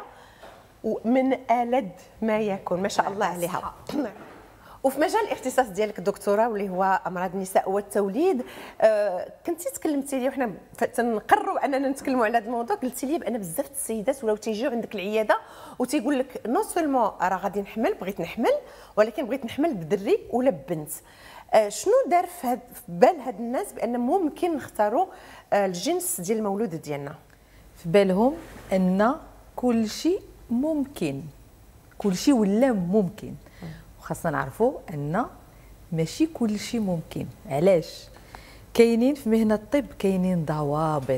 ومن ألذ ما يكون ما شاء الله عليها. وفي مجال الاختصاص ديالك دكتوره واللي هو امراض النساء والتوليد، آه كنتي تكلمتي لي وحنا تنقروا اننا نتكلموا على هذا الموضوع، قلتي لي بان بزاف السيدات ولاو تيجيو عندك العياده وتيقول لك نو سولمون راه غادي نحمل، بغيت نحمل ولكن بغيت نحمل بدري ولا بنت. آه شنو دار في, هاد في بال هاد الناس بان ممكن نختاروا آه الجنس ديال المولود ديالنا؟ في بالهم ان كل شيء ممكن، كل شيء ولا ممكن، وخاصنا نعرفوا ان ماشي كل شيء ممكن. علاش؟ كاينين في مهنه الطب كاينين ضوابط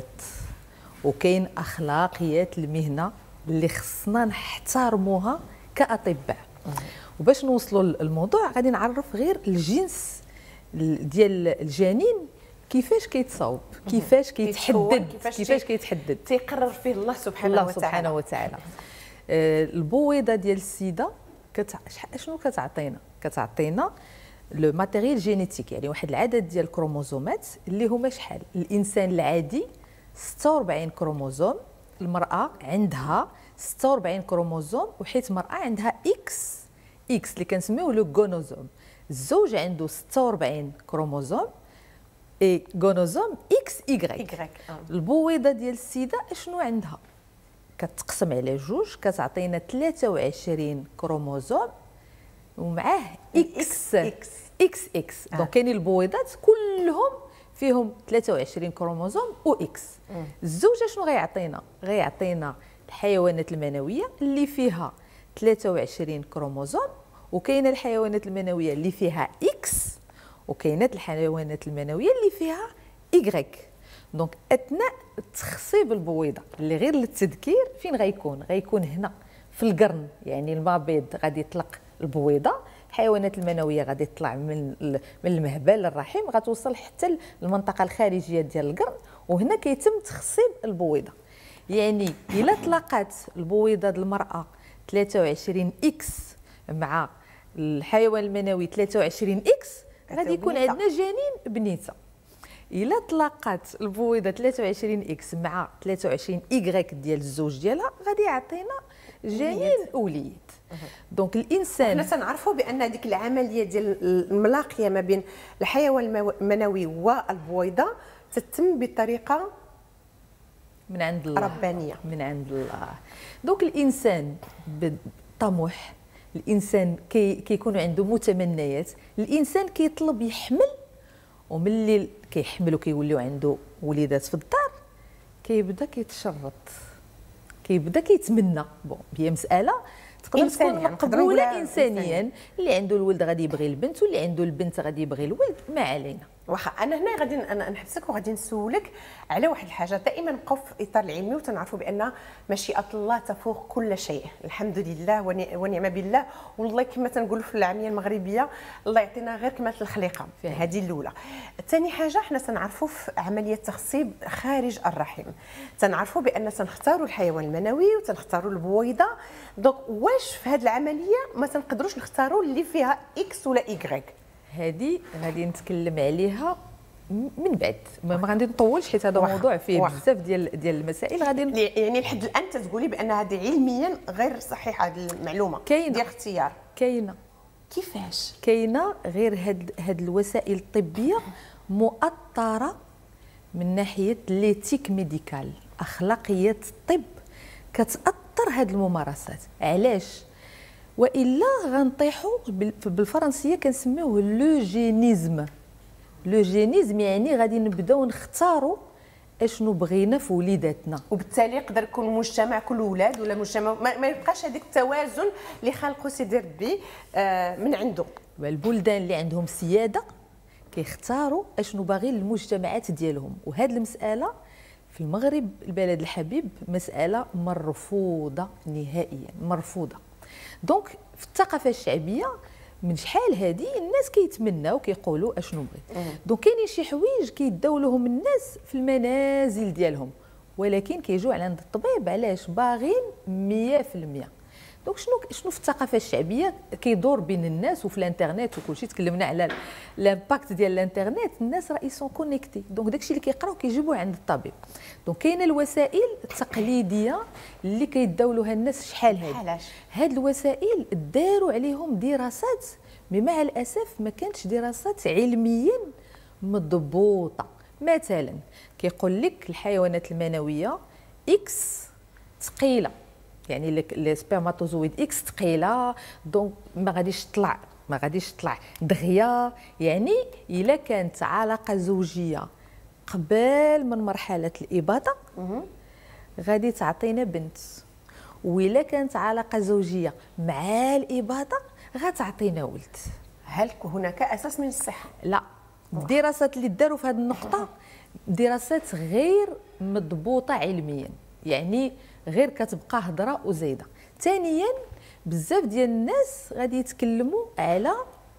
وكاين اخلاقيات المهنه اللي خصنا نحترموها كاطباء. وباش نوصلوا للموضوع غادي نعرف غير الجنس ديال الجنين كيفاش كيتصاوب، كيفاش كيتحدد، كيفاش كيتحدد تيقرر فيه الله سبحانه الله وتعالى. سبحانه وتعالى. آه البويضه ديال السيده كتع... شنو كتعطينا؟ كتعطينا لو ماتيريال جينيتيك، يعني واحد العدد ديال الكروموزومات اللي هما شحال؟ الانسان العادي ستة وأربعين كروموزوم، المراه عندها ستة وأربعين كروموزوم، وحيت المراه عندها اكس اكس اللي كنسميوه لو غونوزوم. الزوج عنده ستة وأربعين كروموزوم اي غونوزوم اكس ايغريك. البويضه ديال السيده اشنو عندها؟ كتقسم على جوج، كتعطينا ثلاثة وعشرين كروموزوم ومعاه اكس اكس اكس اكس. دونك كاينين البويضات كلهم فيهم ثلاثة وعشرين كروموزوم و اكس. الزوج شنو غيعطينا؟ غيعطينا الحيوانات المنويه اللي فيها ثلاثة وعشرين كروموزوم، وكاينه الحيوانات المنويه اللي فيها اكس، وكاينات الحيوانات المنويه اللي فيها ايغريك. دونك اثناء تخصيب البويضه اللي غير للتذكير فين غيكون؟ غيكون هنا في القرن، يعني المبيض غادي يطلق البويضه، الحيوانات المنويه غادي تطلع من من المهبل للرحم، غتوصل حتى للمنطقه الخارجيه ديال القرن، وهنا كيتم تخصيب البويضه. يعني الا تلاقات البويضه ديال المراه ثلاثة وعشرين اكس مع الحيوان المنوي ثلاثة وعشرين اكس غادي يكون عندنا جنين بنيته. الا تلاقات البويضه ثلاثة وعشرين اكس مع ثلاثة وعشرين ايغريك ديال الزوج ديالها غادي يعطينا جنين وليد. دونك الانسان حنا تنعرفوا بان هذيك العمليه ديال الملاقيه ما بين الحيوان المنوي والبويضه تتم بطريقه من عند الله، ربانيه من عند الله. دونك الانسان بالطموح، الانسان كي كيكون عنده متمنيات، الانسان كيطلب يحمل، وملي كيحمل وكيوليو عنده وليدات في الدار كيبدا كيتشرط، كيبدا كيتمنى. بون هي مساله تقدر تكون إنسانياً، نقدروا مقبوله نقولها انسانيا. إنسانياً. اللي عنده الولد غادي يبغي البنت، واللي عنده البنت غادي يبغي الولد، ما علينا. واخا انا هنا غادي انا نحبسك وغادي نسولك على واحد الحاجه. دائما نبقاو في الاطار العلمي وتنعرفوا بان مشيئه الله تفوق كل شيء، الحمد لله ونعم بالله. والله كما تنقولوا في العاميه المغربيه، الله يعطينا غير كمال الخليقه. هذه الاولى. ثاني حاجه، حنا تنعرفوا في عمليه تخصيب خارج الرحم، تنعرفوا بان تنختاروا الحيوان المنوي وتنختاروا البويضه. دونك واش في هذه العمليه ما تنقدروش نختاروا اللي فيها اكس ولا ايغريك؟ هذه غادي نتكلم عليها من بعد، ما غادي نطولش حيت هذا موضوع فيه بزاف ديال ديال المسائل. غادي يعني لحد الان تتقولي بان هذه علميا غير صحيحه هذه المعلومه كاينه ديال الاختيار. كاينه كيفاش كاينه غير هاد هاد الوسائل الطبيه مؤطره من ناحيه ليتيك ميديكال، اخلاقيات الطب كتاثر هاد الممارسات. علاش؟ والا غنطيحوا بالفرنسيه كنسميوه لو جينيزم. لو جينيزم يعني غادي نبداو نختاروا اشنو بغينا في وليداتنا، وبالتالي يقدر يكون مجتمع كل ولاد ولا مجتمع ما, ما يبقاش هذاك التوازن اللي خلقوا سيدي ربي آه من عنده. البلدان اللي عندهم سياده كيختاروا اشنو باغي المجتمعات ديالهم، وهذه المساله في المغرب البلد الحبيب مساله مرفوضه نهائيا، مرفوضه. دونك في الثقافه الشعبيه من شحال هذه الناس كيتمناو كيقولوا اشنو بغيت. دونك كاينين شي حوايج كيداو لهم الناس في المنازل ديالهم، ولكن كيجيو على عند الطبيب علاش باغين مية في المية. دونك شنو شنو في الثقافه الشعبيه كيدور بين الناس وفي الانترنت وكلشي. تكلمنا على لامباكت ديال الانترنت، الناس راه يسون كونيكتي، دونك داكشي اللي كيقراو كيجيبوه عند الطبيب. دونك كاينه الوسائل التقليديه اللي كيداو لها الناس شحال هذه. علاش هاد الوسائل داروا عليهم دراسات، مي مع الاسف ما كانتش دراسات علميا مضبوطه. مثلا كيقول لك الحيوانات المنويه اكس ثقيله، يعني السبرماتوزويد اكس ثقيله، دونك ما غاديش تطلع ما غاديش تطلع دغيا. يعني الا كانت علاقه زوجيه قبل من مرحله الاباضه غادي تعطينا بنت، وإلا كانت علاقه زوجيه مع الاباضه غتعطينا ولد. هل هناك اساس من الصحه؟ لا، الدراسات اللي داروا في هذه النقطه دراسات غير مضبوطه علميا، يعني غير كتبقى هضره وزايده. ثانيا بزاف ديال الناس غادي يتكلموا على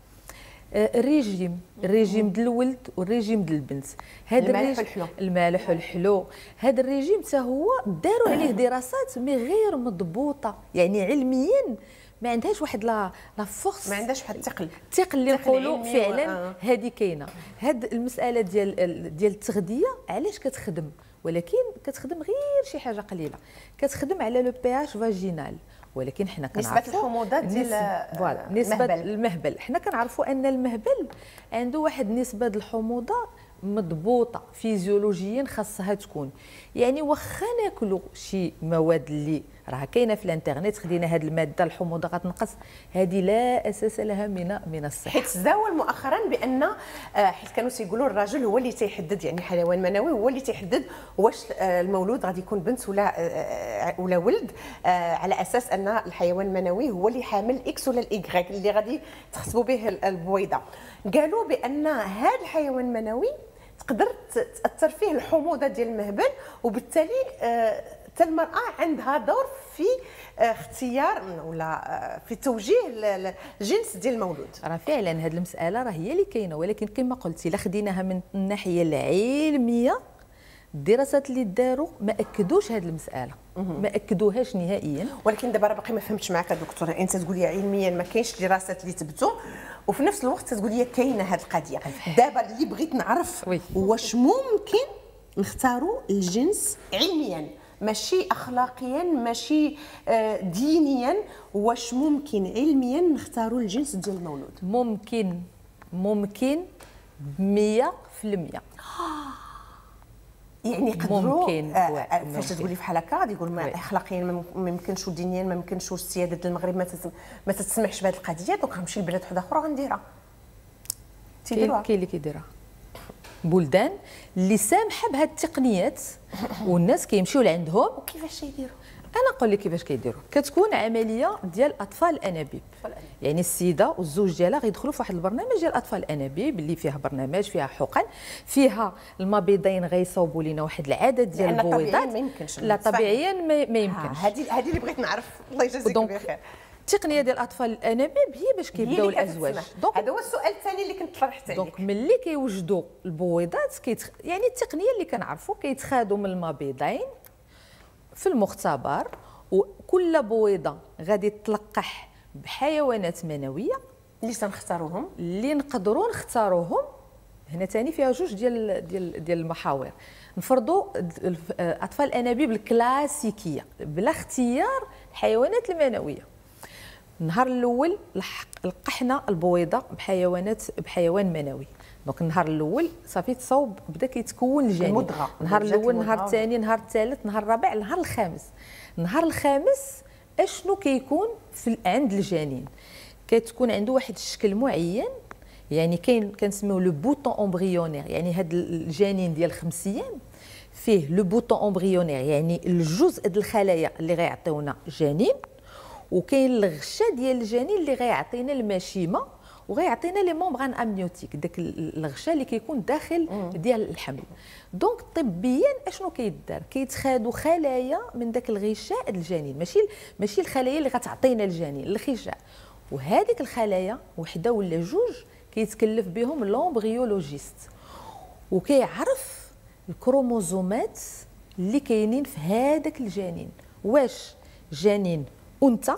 الريجيم، الريجيم ديال الولد والريجيم ديال البنت. هذا المالح والحلو، المالح والحلو. هذا الريجيم حتى هو داروا عليه دراسات مي غير مضبوطه، يعني علميا ما عندهاش واحد لا لا فورس، ما عندهاش واحد الثقل الثقل اللي نقولوا فعلا آه. هذه كاينه. هاد المساله ديال ديال التغذيه علاش كتخدم، ولكن كتخدم غير شي حاجه قليله، كتخدم على لو بي اش فاجينال. ولكن حنا كنعرفوا نسبه الحموضات ديال فوالا نسبه المهبل. حنا كنعرفوا ان المهبل عنده واحد نسبه الحموضه مضبوطه فيزيولوجيا خاصها تكون. يعني واخا ناكلوا شي مواد اللي راه كاينه في الانترنت خدينا هذه الماده الحموضه غتنقص، هذه لا اساس لها من من الصحه. حيت تزاول مؤخرا بان حيت كانوا تيقولوا الراجل هو اللي تيحدد، يعني حيوان منوي هو اللي تيحدد واش المولود غادي يكون بنت ولا ولا ولد، على اساس ان الحيوان المنوي هو اللي حامل اكس ولا الايغريك اللي غادي تخصبوا به البويضه. قالوا بان هذا الحيوان المنوي تقدر تاثر فيه الحموضه ديال المهبل، وبالتالي حتى المراه عندها دور في اختيار ولا في توجيه الجنس ديال المولود. راه فعلا هذه المساله راه هي اللي كاينه، ولكن كما قلتي الا خديناها من الناحيه العلميه الدراسات اللي داروا ما اكدوش هذه المساله، ما اكدوهاش نهائيا. ولكن دابا باقي ما فهمتش معك دكتوره، انت تقولي علميا ما كاينش دراسات اللي تثبتوا، وفي نفس الوقت تقول لي كاينه هذه القضيه. دابا اللي بغيت نعرف واش ممكن نختاروا الجنس علميا، ماشي اخلاقيا ماشي دينيا، واش ممكن علميا نختاروا الجنس ديال المولود؟ ممكن ممكن مية في المية. يعني يقدروا ممكن آه فاش تقولي في حال هكا غادي يقول ما اخلاقيا ما يمكنش ودينيا ما يمكنش، والسياده ديال المغرب ما ما تسمحش بهذه القضيه، دونك غنمشي لبلاد وحده اخرى غنديرها. تيديروها كاين اللي كيديرها بلدان اللي سامحه بهذه التقنيات والناس كيمشيو لعندهم. وكيفاش يديروا؟ انا نقول لك كيفاش كيديروا. كتكون عمليه ديال اطفال الانابيب، يعني السيده والزوج ديالها غيدخلوا في واحد البرنامج ديال اطفال الانابيب اللي فيها برنامج فيها حقن فيها المبيضين غيصوبوا لنا واحد العدد ديال البويضات. ما يمكنش لا طبيعيا ما, ما يمكنش. هذه هذه اللي بغيت نعرف. الله يجازيك بخير. التقنيه ديال الاطفال الانابيب هي باش كيبداو الازواج. دونك هذا هو السؤال الثاني اللي كنت طرحت عليك. دونك ملي كيوجدوا البويضات كيتخ... يعني التقنيه اللي كنعرفوا كيتخادوا من المبيضين في المختبر، وكل بويضه غادي تلقح بحيوانات منويه اللي تنختاروهم اللي نقدروا نختاروهم. هنا ثاني فيها جوج ديال ديال ديال المحاور. نفرضوا اطفال الانابيب الكلاسيكيه بلا اختيار الحيوانات المنويه. النهار الاول لقحنا البويضه بحيوانات بحيوان منوي. دونك النهار الاول صافي تصاوب بدا كيتكون الجنين. المضغه النهار الاول النهار الثاني النهار الثالث النهار الرابع النهار الخامس. النهار الخامس اشنو كيكون في عند الجنين؟ كتكون عنده واحد الشكل معين، يعني كاين كنسميوه لو بوطون امبريونير. يعني هذا الجنين ديال خمس ايام فيه لو بوطون امبريونير، يعني الجزء ديال الخلايا اللي غيعطيونا جنين، وكاين الغشه ديال الجنين اللي غيعطينا المشيمه وغيعطينا لي مومبران امنيوتيك، داك الغشاء اللي كيكون داخل ديال الحمل. دونك طبيا اشنو كيدار؟ كيتخادوا خلايا من داك الغشاء الجنين، ماشي ماشي الخلايا اللي غتعطينا الجنين، الغشاء. وهذيك الخلايا وحده ولا جوج كيتكلف بهم لومبريولوجيست، وكيعرف الكروموزومات اللي كاينين في هذاك الجنين، واش جنين انثى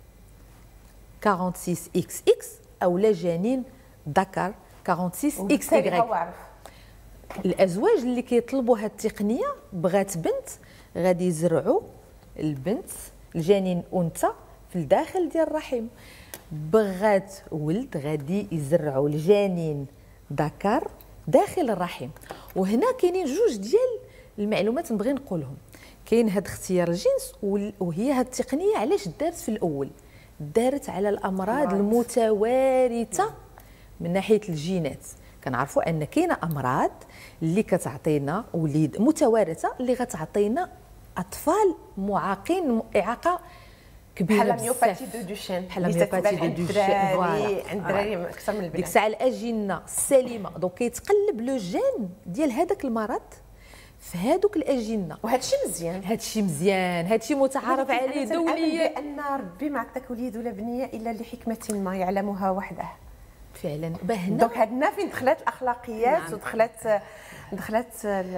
ستة وأربعين إكس إكس او لا جنين ذكر ستة وأربعين إكس واي. الازواج اللي كيطلبوا هذه التقنيه بغات بنت غادي يزرعوا البنت الجنين انثى في الداخل ديال الرحم، بغات ولد غادي يزرعوا الجنين ذكر داخل الرحم. وهنا كاينين جوج ديال المعلومات نبغي نقولهم. كاين هذا اختيار الجنس، وهي هذه التقنيه علاش دارت في الاول؟ دارت على الامراض المتوارثه من ناحيه الجينات. كنعرفوا ان كاينه امراض اللي كتعطينا وليد متوارثه اللي غتعطينا اطفال معاقين اعاقه كبيره بحال ميوباتي دو دوشين، بحال ميوباتي دو دوشين فوالا عند الدراري اكثر من البنات. ديك الساعه الاجنه السليمه، دونك كيتقلب لو جين ديال هذاك المرض في هذوك الاجنه. وهذا الشيء مزيان، هذا الشيء مزيان، هذا الشيء متعارف عليه دوليا، بان ربي ما عطاك وليد ولا بنيه الا لحكمه ما يعلمها وحده. فعلا بهنا دونك هنا فين دخلت الاخلاقيات. نعم. ودخلت دخلت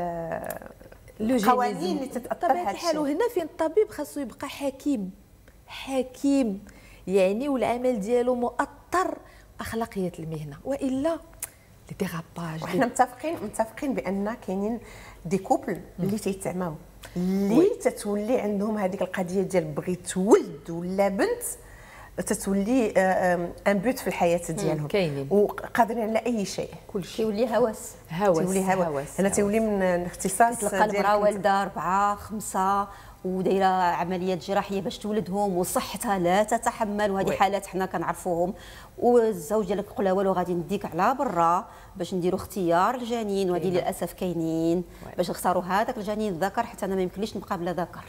القوانين اللي تتاثر بطبيعه الحال. وهنا فين الطبيب خاصو يبقى حكيم حكيم، يعني والعمل ديالو مؤطر اخلاقيات المهنه، والا لي ديغاباج. وحنا متفقين متفقين بان كاينين دي كوبل اللي تيتعماو اللي تتولي عندهم هذيك القضيه ديال بغيت ولد ولا بنت، تتولي ان بوت في الحياه ديالهم، كاينين وقادرين على اي شيء. كلشي كيولي هوس هوس تيولي هوس. انا تيولي من الاختصاص تلقى المراه والده أربعة خمسة ودايره عمليات جراحيه باش تولدهم وصحتها لا تتحمل، وهذه حالات حنا كنعرفوهم. والزوج ديالك يقول لها والو غادي نديك على برا باش نديروا اختيار الجنين، وهذه للاسف كاينين باش نختاروا هذاك الجنين الذكر، حتى انا ما يمكنليش نبقى بلا ذكر.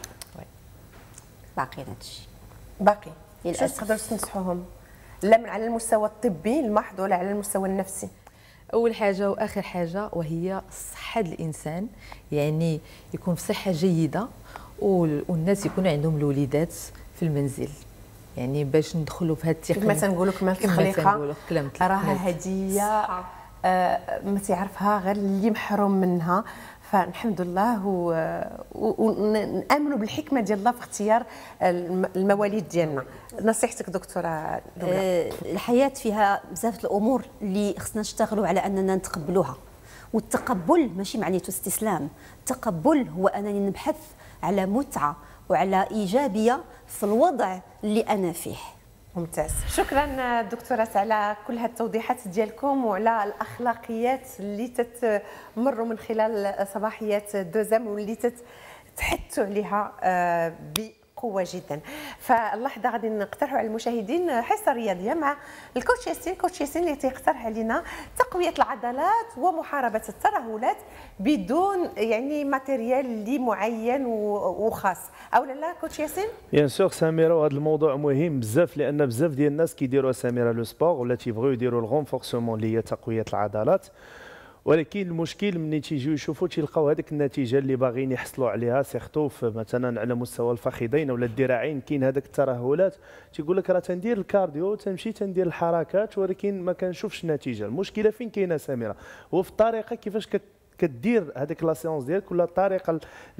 باقي هذا الشيء باقي. شنو تقدروا تنصحوهم لا من على المستوى الطبي المحض ولا على المستوى النفسي؟ اول حاجه واخر حاجه وهي صحه الانسان، يعني يكون في صحه جيده والناس يكونوا عندهم الوليدات في المنزل، يعني باش ندخلوا في هذه التقنيه كما تنقولوا كما الخليقه راها هديه آه ما تعرفها غير اللي محروم منها. فالحمد لله ونامنوا بالحكمه ديال الله في اختيار المواليد ديالنا. نصيحتك دكتوره لولا؟ الحياه فيها بزاف الامور اللي خصنا نشتغلوا على اننا نتقبلوها، والتقبل ماشي معناته استسلام. التقبل هو انني نبحث على متعه وعلى ايجابيه في الوضع اللي انا فيه. ممتاز. شكرا دكتورة على كل هذه التوضيحات ديالكم وعلى الاخلاقيات اللي تتمروا من خلال صباحيات دوزام واللي تتحثوا عليها بقوه. بقوه جدا. فاللحظه غادي نقترحوا على المشاهدين حصه رياضيه مع الكوتش ياسين. كوتش ياسين اللي تيقترح علينا تقويه العضلات ومحاربه الترهلات بدون يعني ماتيريال اللي معين وخاص، او لا لا كوتش ياسين؟ بيان سور سميره، وهذا الموضوع مهم بزاف لان بزاف ديال الناس كيديروا سميره لو سبور ولا تيبغيو يديروا الغونفورسمون اللي هي تقويه العضلات، ولكن المشكل ملي تيجيو يشوفوا تيلقاو هذيك النتيجه اللي باغيين يحصلوا عليها، سيرتو مثلا على مستوى الفخذين ولا الذراعين كاين هذاك الترهلات، تيقول لك راه تندير الكارديو تمشي تندير الحركات ولكن ما كنشوفش النتيجه. المشكله فين كاينه سميره؟ هو في الطريقه كيفاش كت كدير هذيك لا سيونس ديالك ولا الطريقه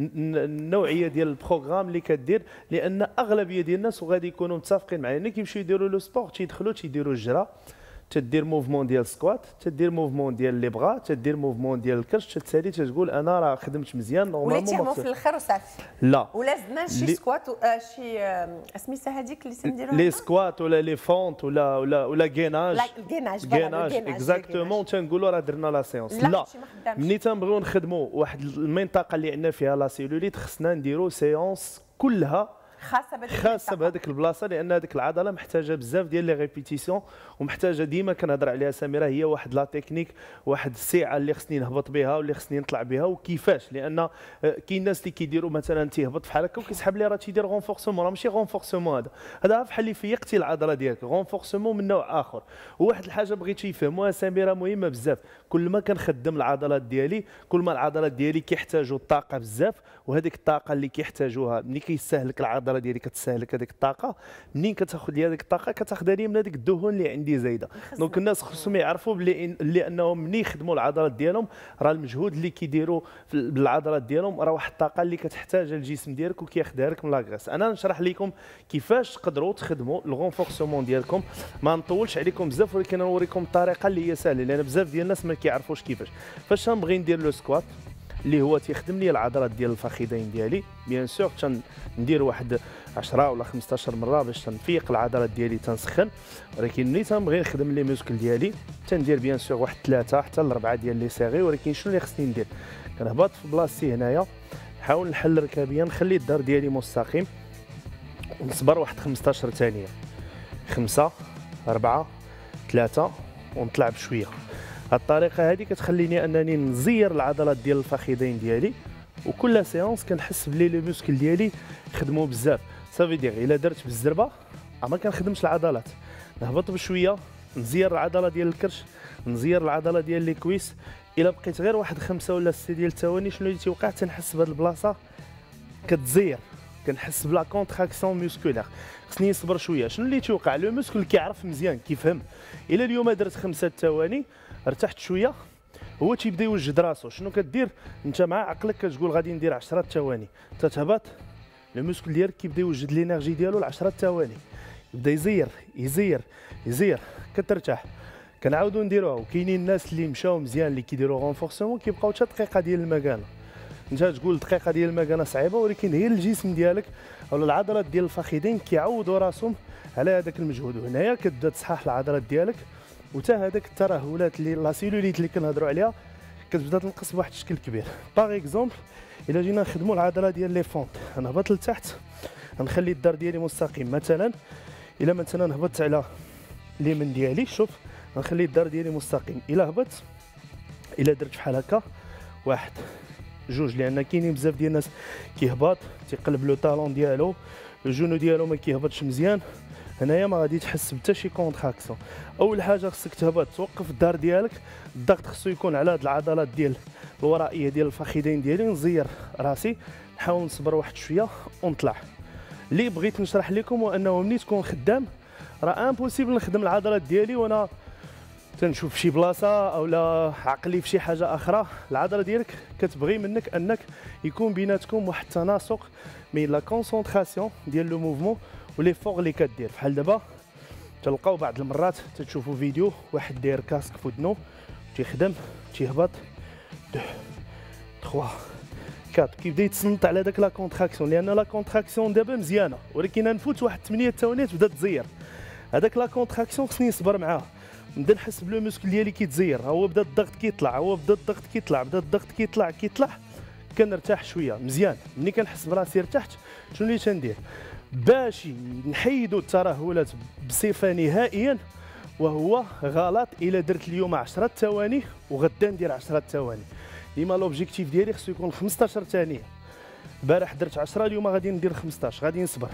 النوعيه ديال البروغرام اللي كدير، لان اغلبيه ديال الناس وغادي يكونوا متفقين معايا ملي كيمشيو يديروا لو سبور تيدخلوا تيديروا الجرا، تدير موفمون ديال سكوات، تدير موفمون ديال لي بغا، تدير موفمون ديال الكرش، تتسالي تتقول انا راه خدمت مزيان نورمالمون. ولا تيهموا في الاخر وصافي؟ لا، ولا زدنا شي سكوات آه شي سميتها هذيك اللي تنديروها لي سكوات ولا لي فونت ولا ولا ولا كيناج. لا الكيناج كيناج اكزاكتومون، تنقولوا راه درنا لا سيونس. لا ملي تنبغيو نخدموا واحد المنطقه اللي عندنا فيها لا سيلوليت خصنا نديروا سيونس كلها خاصه بهذيك خاصه بهذيك البلاصه، لان هذيك العضله محتاجه بزاف ديال لي ريبيتيسيون ومحتاجه ديما كنهضر عليها سميره هي واحد لا تكنيك، واحد الساعه اللي خصني نهبط بها واللي خصني نطلع بها وكيفاش، لان كاين ناس اللي كيديروا مثلا تيهبط بحال هكا وكيسحب لي راه تيدير غونفورسمون، راه ماشي غونفورسمون هذا، هذا بحال اللي فيقتي العضله ديالك، غونفورسمون من نوع اخر. وواحد الحاجه بغيت يفهموها سميره مهمه بزاف، كل ما كنخدم العضلات ديالي كل ما العضلات ديالي كيحتاجوا الطاقه بزاف، وهذيك الطاقه اللي كيحتاجوها ملي كيستهلك العضله ديالي كتستهلك هذيك الطاقه، منين كتاخذ لي هذيك الطاقه كتاخذها لي من هذيك الدهون اللي عندي زايده. دونك الناس خصهم يعرفوا بلي لانهم منين يخدموا العضلات ديالهم راه المجهود اللي كيديروا بالعضلات ديالهم راه واحد الطاقه اللي كتحتاجها الجسم ديالك وكياخذها لك من لاغريس. انا نشرح لكم كيفاش تقدروا تخدموا الغونفورسمون ديالكم، ما نطولش عليكم بزاف ولكن نوريكم الطريقه اللي هي سهله، لان بزاف ديال الناس ما كيعرفوش كيفاش. فاش نبغي ندير لو سكوات اللي هو تيخدم لي العضلات ديال الفخذين ديالي، بيان سور تندير واحد عشرة ولا خمسطاش مره باش تنفيق العضلات ديالي تنسخن، ولكن ملي تنبغي نخدم لي موسكل ديالي تندير بيان سور واحد ثلاثه حتى لاربعه ديال لي سيغي. ولكن شنو اللي خصني ندير؟ كنهبط في بلاصتي هنايا، نحاول نحل ركابيا، نخلي الدار ديالي مستقيم ونصبر واحد خمسطاش ثانيه، خمسة أربعة ثلاثة ونطلع بشويه. هاد الطريقه هذه كتخليني انني نزير العضلات ديال الفخذين ديالي، وكل سيونس كنحس بلي لي موسكل ديالي يخدموا بزاف. صافي دير الا درت بالزربه ما كنخدمش العضلات، نهبط بشويه نزير العضله ديال الكرش، نزير العضله ديال لي كويس. الا بقيت غير واحد خمسه ولا سته ديال الثواني شنو اللي تيوقع؟ تنحس بهاد البلاصه كتزير، كنحس بلا كونتراكسيون ميسكولير. خصني نصبر شويه. شنو اللي توقع؟ لو موسكل كيعرف مزيان كيفهم. الا اليوم درت خمسه ثواني ارتحت شويه، هو تيبدا يوجد راسو. شنو كدير انت مع عقلك؟ كتقول غادي ندير عشرة ثواني، تتهبط لو موسكل ديالك كيبدا يوجد لينيرجي ديالو ل عشرة ثواني، يبدا يزير يزير يزير، كترتاح. كنعاودو نديروها. وكاينين الناس اللي مشاو مزيان اللي كيديروا غونفورسمون كيبقاو حتى دقيقه ديال المكانه. انت تقول دقيقه ديال المكانه صعيبه، ولكن هي الجسم ديالك او العضلات ديال الفخذين كيعوضوا راسهم على هذاك المجهود. وهنايا كتبدا تصحح العضلات ديالك، وتا هذاك الترهلات اللي لا سيلوليت اللي كنهضروا عليها كتبدا تنقص بواحد الشكل كبير. باغ اكزومبل الا جينا نخدموا العضله ديال لي فونت، نهبط لتحت نخلي الدار ديالي مستقيم. مثلا الا مثلا هبطت على اليمين ديالي، شوف نخلي الدار ديالي مستقيم. الا هبط الا درت بحال هكا واحد جوج، لان كاينين بزاف ديال الناس كيهبط تيقلب لو طالون ديالو، الجونو ديالو ما كيهبطش مزيان. هنايا ما غادي تحس حتى شي كونتراكسيون. اول حاجه خصك تهبط توقف الدار ديالك، الضغط خصو يكون على هاد العضلات ديال الورائيه ديال الفخذين ديالي. نزير راسي، نحاول نصبر واحد شويه ونطلع. اللي بغيت نشرح لكم هو انه ملي تكون خدام راه امبوسيبل نخدم العضلات ديالي وانا تنشوف شي بلاصه اولا عقلي في شي حاجه اخرى. العضله ديالك كتبغي منك انك يكون بيناتكم واحد التناسق بين لا كونسونطراسيون ديال لو موفمون ولي فوغ اللي كدير. بحال دابا تلقاو بعض المرات تتشوفوا فيديو واحد داير كاسك في ودنو تيخدم تيهبط اثنين ثلاثة أربعة كيبدا يتصنت على داك لا كونتراكسيون، لان لا كونتراكسيون دابا مزيانه ولكن نفوت واحد ثمانية ثواني تبدا تزير. هذاك لا كونتراكسيون خصني نصبر معاه، نبدا نحس بلو موسكل ديالي كيتزير. ها هو بدا الضغط كيطلع، هو بدا الضغط كيطلع، بدا الضغط كيطلع كيطلع كنرتاح شويه مزيان. ملي كنحس براسي ارتحت شنو اللي تندير؟ باش نحيدوا الترهلات بصفه نهائيا، وهو غلط الا درت اليوم عشرة ثواني وغدا ندير عشرة ثواني. ديما لوبجيكتيف ديالي خصو يكون خمسطاش ثانيه. البارح درت عشرة، اليوم غادي ندير خمسطاش. غادي نصبر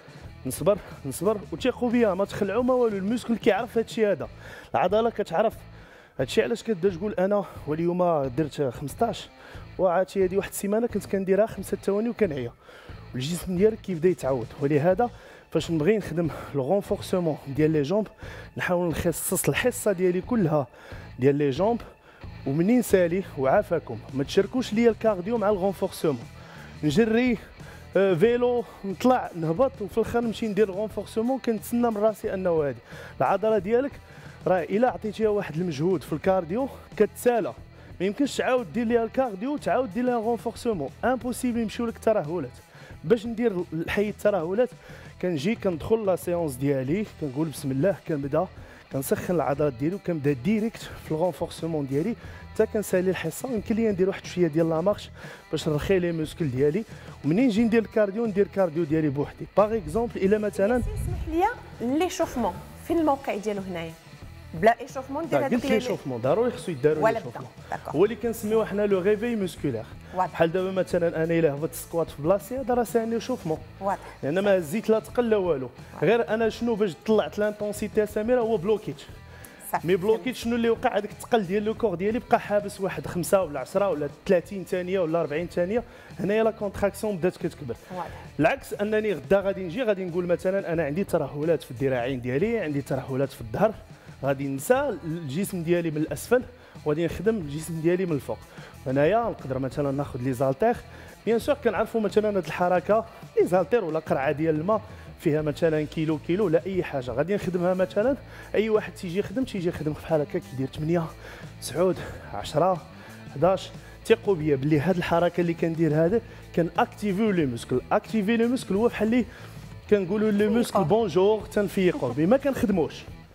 نصبر نصبر وثيقوا بيا، ما تخلعوا ما والو. المسكل كيعرف هذا الشيء هذا، العضله كتعرف هذا الشيء. علاش كتبدا تقول انا واليوم درت خمسطاش وعرفتي هذه واحد السيمانه كنت كنديرها خمسة ثواني وكنعيا، والجسم ديالك كيبدا يتعود. ولهذا فاش نبغي نخدم لو رونفورسمون ديال لي جومب نحاول نخصص الحصه ديالي كلها ديال لي جومب. ومنين نسالي وعافاكم ما تشاركوش ليا الكارديو مع الرونفورسمون. نجري آه فيلو نطلع نهبط وفي الاخر نمشي ندير رونفورسمون كنتسنى من راسي انه هذه العضله ديالك راه الا عطيتيها واحد المجهود في الكارديو كتسالى. ما يمكنش تعاود دير ليها الكارديو تعاود دير ليها رونفورسمون، امبوسيبل يمشيو لك الترهلات. باش ندير الحي الترهلات كنجي كندخل لا سيونس ديالي كنقول بسم الله، كنبدا كنسخن العضلات ديالي وكنبدا ديريكت في الرونفورسمون ديالي حتى كنسالي الحصه. يمكن لي ندير واحد شويه ديال لا مارش باش نرخي لي موسكل ديالي، ومنين نجي ندير الكارديو ندير الكارديو ديالي بوحدي. باغ اكزومبل الا مثلا اسمح لي ليشوفمون فين الموقع ديالو هنايا بلا ايشوفمون ندير هذوك قلت ليشوفمون ضروري خصو يداروا ولا ليشوفمون. بدا. هو اللي كنسميوه حنا لو ريفي موسكولير. بحال دابا مثلا انا الا هبطت سكوات في بلاصتي هذا راه ساهل ايشوفمون، واضح، لان ما هزيت لا تقل لا والو. غير انا شنو باش طلعت لانتونسيتي سميره هو بلوكيت. مي بلوكيت شنو اللي وقع؟ هذاك الثقل ديال لو كور ديالي بقى حابس واحد خمسة ولا عشرة ولا ثلاثين ثانيه ولا أربعين ثانيه. هنايا لا كونتراكسيون بدات كتكبر. العكس انني غدا غادي نجي غادي نقول مثلا انا عندي ترهلات في الذراعين ديالي، عندي ترهلات في الظهر، غادي ننسى الجسم ديالي من الاسفل وغادي نخدم الجسم ديالي من الفوق. هنايا نقدر مثلا ناخذ لي زالتير. بيان سور كنعرفوا مثلا هذه الحركه لي زالتير ولا قرعه ديال الماء فيها مثلا كيلو كيلو لا اي حاجه غادي نخدمها. مثلا اي واحد تيجي يخدم تيجي يخدم بحال هكا كيدير ثمانية تسعة عشرة حداش. ثقوا بيا بلي هذه الحركه اللي كندير هذا كان اكتيفيو لي موسكل. اكتيفي لي موسكل هو بحال اللي كنقولوا لي موسكل بونجور تنفيقوا بما كنخدموش.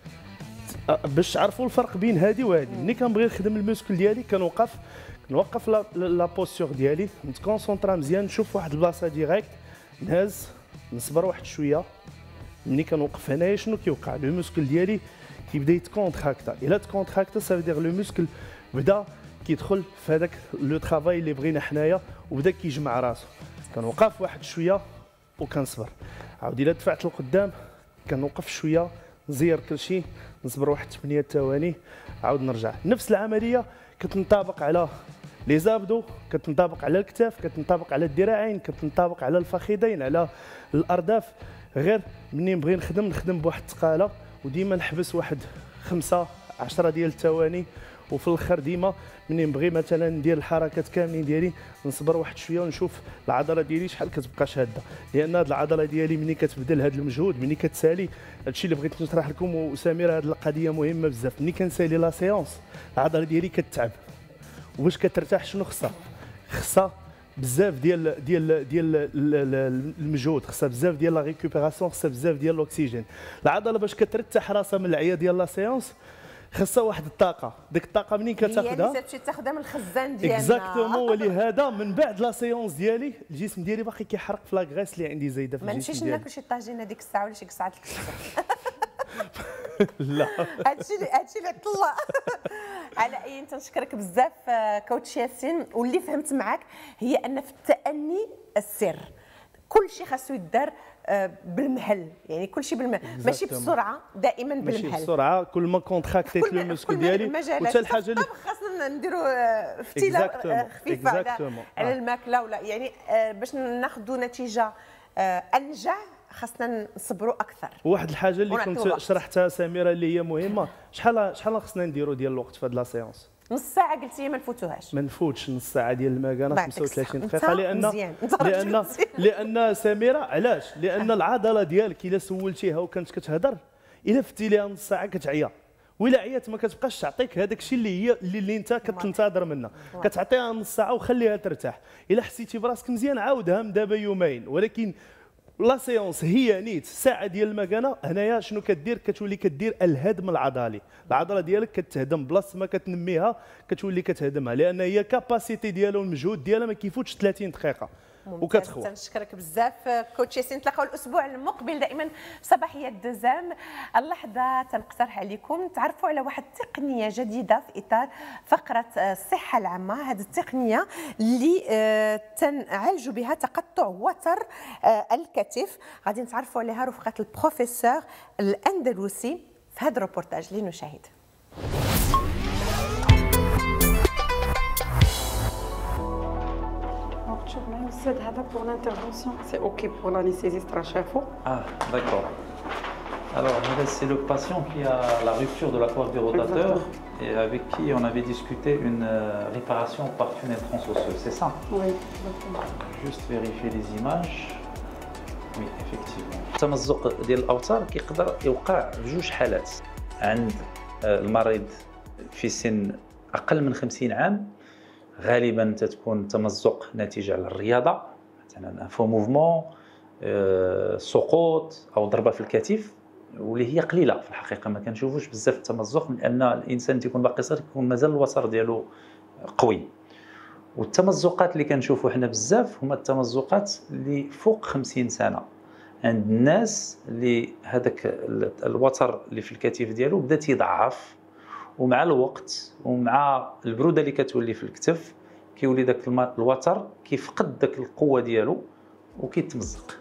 باش تعرفوا الفرق بين هذه وهذه، ملي كنبغي نخدم الموسكل ديالي كنوقف نوقف لا, لا بوستور ديالي نتكونسونطرا مزيان نشوف واحد البلاصه ديريكت نهز نصبر واحد شويه. ملي كنوقف هنايا شنو كيوقع؟ لو موسكل ديالي كيبدا يتكونتراكتا. الا تكونتراكتا سا فيدير لو موسكل بدا كيدخل في هذاك لو ترافاي اللي بغينا حنايا وبدا كيجمع راسو. كنوقف واحد شويه وكنصبر. عاود الا دفعت لقدام كنوقف شويه نزير كلشي نصبر واحد ثمانية ثواني عاود نرجع. نفس العمليه كتنطبق على لي زابدو، كتنطبق على الكتاف، كتنطبق على الذراعين، كتنطبق على الفخذين، على الارداف. غير مني نبغي نخدم نخدم بواحد الثقاله وديما نحبس واحد خمسة عشرة ديال الثواني. وفي الاخر ديما مني نبغي مثلا ندير الحركات كاملين ديالي نصبر واحد شويه ونشوف العضله ديالي شحال كتبقى شاده. لان هذه العضله ديالي ملي كتبدل هذا المجهود ملي كتسالي هادشي اللي بغيت نشرح لكم وسميره، هذه القضيه مهمه بزاف. ملي كنسالي لا سيونس العضله ديالي كتعب وباش كترتاح شنو خصها؟ خصها بزاف ديال ديال ديال المجهود، خصها بزاف ديال لا ريكوبيراسيون، خصها بزاف ديال الاكسجين. العضله باش كترتاح راسها من العيا ديال لا سيونس خصها واحد الطاقه. ديك الطاقه منين كتاخذها؟ هي تمشي تاخذها من الخزان ديالنا. اكزاكتومون. ولهذا من بعد لا سيونس ديالي الجسم ديالي باقي كيحرق في لاكغيس اللي عندي زايده في الجسم ديالي. ما نمشيش ناكل شي طاجين هذيك الساعه ولا شي كسعه الكسكسه. لا هادشي هادشي اللي طلع. على اي تنشكرك بزاف كوتش ياسين، واللي فهمت معاك هي ان في التأني السر. كل شيء خاصو يدار بالمهل، يعني كل شيء بالمهل ماشي بسرعه، دائما بالمهل ماشي بسرعه. كل ما كونتراكتيت لو موسكل ديالي وحتى الحاجه اللي خاصنا نديروا فتيله خفيفه على, على الماكله ولا يعني باش ناخذوا نتيجه انجع خاصنا نصبروا اكثر. واحد الحاجه اللي كنت شرحتها سميره اللي هي مهمه، شحال شحال خصنا نديروا ديال الوقت في هذه لا سيونس؟ نص ساعه قلتي ما نفوتوهاش. ما نفوتش نص ساعه ديال المكانه خمسة وثلاثين دقيقه. لان لان لان لان سميره علاش؟ لان العضله ديالك الا سولتيها وكانت كتهضر الا فتي ليها نص ساعه كتعيا، ولا عيات ما كتبقاش تعطيك هذاك الشيء اللي هي اللي, اللي انت كتنتظر منها. كتعطيها نص ساعه وخليها ترتاح. الا حسيتي براسك مزيان عاودها من دابا يومين. ولكن لا سيونس هي نيت ساعه ديال المكانه. هنايا شنو كدير؟ كتولي كدير الهدم العضلي. العضله ديالك كتهدم بلاصه ما كتنميها كتولي كتهدمها، لان هي كاباسيتي ديالها والمجهود ديالها ما كيفوتش ثلاثين دقيقه. وكتخوى. نشكرك بزاف كوتش ياسين. نتلاقاو الاسبوع المقبل دائما صباحيه دوزام. اللحظه تنقترح عليكم تعرفوا على واحد التقنيه جديده في اطار فقره الصحه العامه. هذه التقنيه اللي تنعالجوا بها تقطع وتر الكتف، غادي نتعرفوا عليها رفقه البروفيسور الاندلسي في هذا الروبورتاج. لنشاهد. Pour l'intervention, c'est OK pour l'anesthésiste Rachafo. Ah, d'accord. Alors, c'est le patient qui a la rupture de la coiffe du rotateur et avec qui on avait discuté une réparation par tunnel transosseux, c'est ça? Oui, exactement. Juste vérifier les images. Oui, effectivement. التمزق ديال الاوتار كيقدر يوقع بجوج حالات عند المريض في سن اقل من خمسين عام. غالبا تتكون تمزق ناتج على الرياضه، مثلا فو موفمون، سقوط او ضربه في الكتف، واللي هي قليله في الحقيقه. ما كنشوفوش بزاف التمزق لان الانسان تيكون باقي صغير، يكون مازال الوتر ديالو قوي. والتمزقات اللي كنشوفوا حنا بزاف هما التمزقات اللي فوق خمسين سنه، عند الناس اللي هذاك الوتر اللي في الكتف ديالو بدا تيضعف، ومع الوقت ومع البروده اللي كتولي في الكتف كيولي داك الوتر كيفقد داك القوه ديالو وكيتمزق.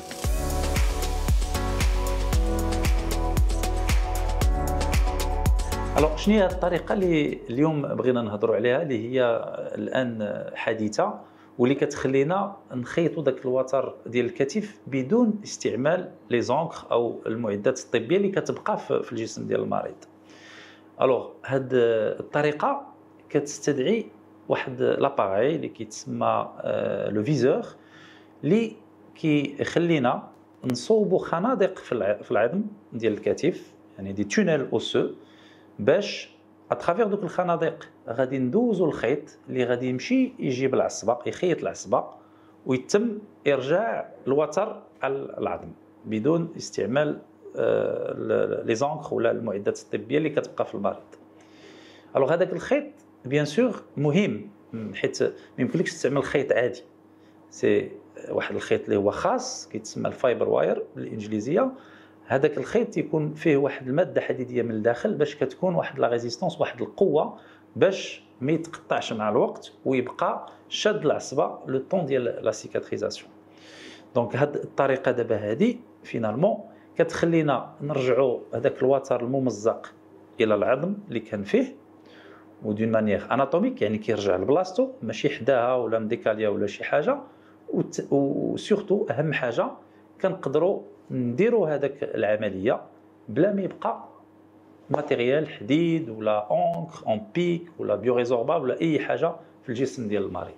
الوغ شنو هي الطريقه اللي اليوم بغينا نهضروا عليها، اللي هي الان حديثه واللي كتخلينا نخيطوا داك الوتر ديال الكتف بدون استعمال لي زونكر او المعدات الطبيه اللي كتبقى في الجسم ديال المريض. الوغ هاد الطريقه كتستدعي واحد لاباغي اللي كيتسمى لو فيزور، اللي كيخلينا نصوبوا خنادق في العظم ديال الكتف، يعني دي تونيل اوسو، باش اترافير دوك الخنادق غادي ندوزوا الخيط اللي غادي يمشي يجيب العصبه، يخيط العصبه ويتم ارجاع الوتر على العظم بدون استعمال لي زونكر ولا المعدات الطبيه اللي كتبقى في المريض. الوغ هذاك الخيط بيان سور مهم، حيت ما يمكنلكش تستعمل خيط عادي، سي واحد الخيط اللي هو خاص كيتسمى الفايبر واير بالانجليزيه. هذاك الخيط يكون فيه واحد الماده حديديه من الداخل باش كتكون واحد لا ريزيستونس، واحد القوه باش ما يتقطعش مع الوقت ويبقى شاد العصبه لو طون ديال لا سيكاتريزاسيون. دونك هاد الطريقه دابا هادي فينالمون كتخلينا نرجعوا هذاك الوتر الممزق الى العظم اللي كان فيه ودون مانيير اناتوميك، يعني كيرجع لبلاصتو ماشي حداها ولا مديكاليا ولا شي حاجه. وسورتو اهم حاجه كنقدروا نديروا هذاك العمليه بلا ما يبقى ماتيريال حديد ولا اونكر اون بيك ولا بيوريزوربابل ولا اي حاجه في الجسم ديال المريض.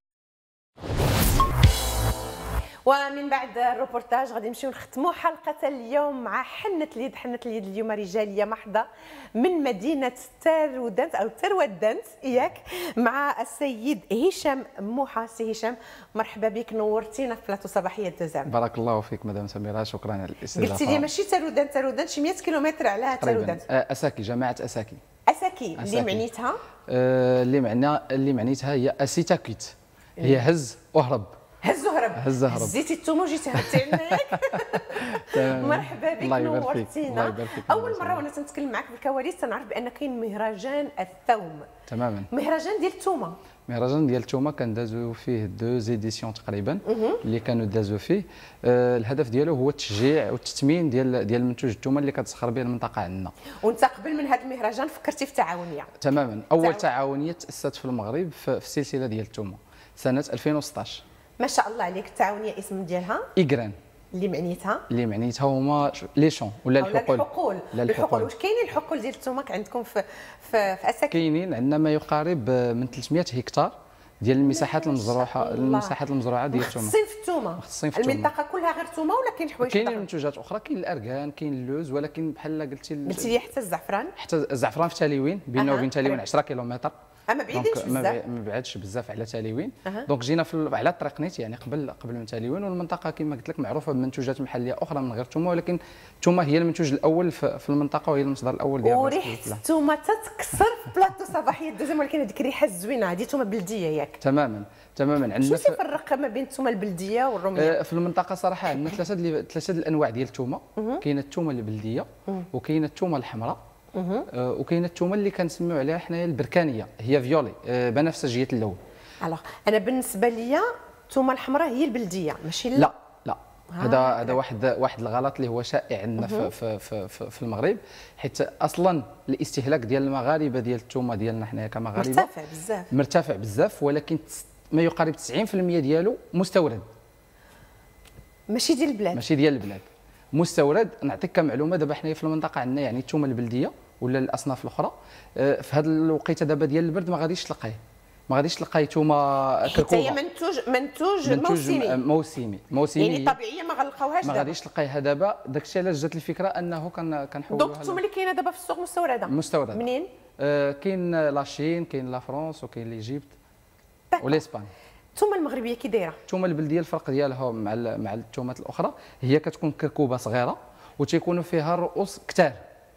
ومن بعد الروبورتاج غادي نمشيو نختموا حلقه اليوم مع حنه اليد. حنه اليد اليوم رجاليه محضه من مدينه تارودانت او ترودانت ياك، مع السيد هشام موحى. سي هشام مرحبا بك، نورتينا في بلاطو صباحيه دوزام. بارك الله فيك مدام سميره، شكرا على الاستضافه. قلتي لي ماشي تارودانت، تارودانت شي مئة كيلومتر على تارودانت. اساكي، جماعه اساكي. اساكي اللي معنيتها آه اللي معنا اللي معنيتها هي اسيتاكيت، هي هز وهرب. هز وهرب. هز وهرب. هزيتي الثوم وجيتي هبتي عنا ياك. مرحبا بك، نورتينا. اول مره وانا تنتكلم معك بالكواليس تنعرف بان كاين مهرجان الثوم. تماما. مهرجان ديال الثومه. مهرجان ديال الثومه كندازو فيه دو زيديسيون تقريبا اللي كانوا دازو فيه. آه الهدف ديالو هو التشجيع والتثمين ديال ديال منتوج الثومه اللي كتسخر به المنطقه عندنا. وانت قبل من هذا المهرجان فكرتي في تعاونيه. تماما، اول تعاونيه تاسست في المغرب في السلسله ديال الثومه سنه ألفين وستطاش. ما شاء الله عليك. التعاونيه اسم ديالها إيغران، اللي معنيتها اللي معنيتها هما لي شون ولا الحقول. الحقول. لا الحقول. واش كاينين الحقول ديال الثومه عندكم في في, في اساكي؟ كاينين عندنا ما يقارب من ثلاثمئة هكتار ديال المساحات المزروعه المساحات المزروعه ديال الثومه. مختصين في الثومه. مختصين في الثومه. المنطقه كلها غير ثومه ولا كاين حوايج كاينين منتوجات اخرى؟ كاين الاركان، كاين اللوز، ولكن بحال قلتي قلتي لي حتى الزعفران. حتى الزعفران في تاليوين، بيننا أه. وبين تاليوين عشرة كيلومتر. اما بعيدينش دونك ما بزاف. بع- ما بعدش بزاف على تاليوين. أها. دونك جينا في ال- على الطريق نيت يعني قبل قبل من تاليوين، والمنطقه كما قلت لك معروفه بمنتوجات محليه اخرى من غير الثومه، ولكن الثومه هي المنتوج الاول في في المنطقه وهي المصدر الاول ديال وريحه الفلفل. الثومه تتكسر في بلاطو صباحيه الدوزيام، ولكن هذيك الريحه الزوينه هذه ثومه بلديه ياك. تماما تماما. شنو عندنا في- تيفرق ما بين الثومه البلديه والروميه؟ آه، في المنطقه صراحه عندنا ثلاثه ديال ثلاثه الانواع ديال الثومه. كاينه الثومه البلديه، وكاينه الثومه الحمراء، آه، وكاينه الثومه اللي كنسميو عليها حنايا البركانيه، هي فيولي آه، بنفسجيه اللون. الوغ انا بالنسبه ليا الثومه الحمراء هي البلديه ماشي لا لا هذا هكذا. هذا واحد واحد الغلط اللي هو شائع عندنا في, في, في, في, في المغرب، حيت اصلا الاستهلاك ديال المغاربه ديال الثومه ديالنا حنايا كمغاربه مرتفع بزاف. مرتفع بزاف، ولكن تس- ما يقارب تسعين بالمئة ديالو مستورد، ماشي ديال البلاد. ماشي ديال البلاد، مستورد. نعطيك كمعلومه، دابا حنايا في المنطقه عندنا يعني الثومه البلديه ولا الاصناف الاخرى آه، في هذا الوقيته دابا ديال البرد ما غاديش تلقاه، ما غاديش تلقاي ثومه حتى هي كركوبه. منتوج منتوج منتوج موسمي، موسمي موسمي يعني طبيعيه ما غنلقاوهاش ما دابا. غاديش تلقايها دابا. داك الشيء علاش جات الفكره انه كان كنحولوها دونك الثومه اللي كاينه دابا في السوق مستورده مستورده. منين؟ آه كاين لاشين، كاين لا فرنسا، وكاين ليجيبت داكور. والاسبان. الثومه المغربيه كي دايره؟ الثومه البلديه الفرق ديالها مع ال- مع الثومات الاخرى هي كتكون كركوبه صغيره وتيكونوا فيها الرؤوس كتار،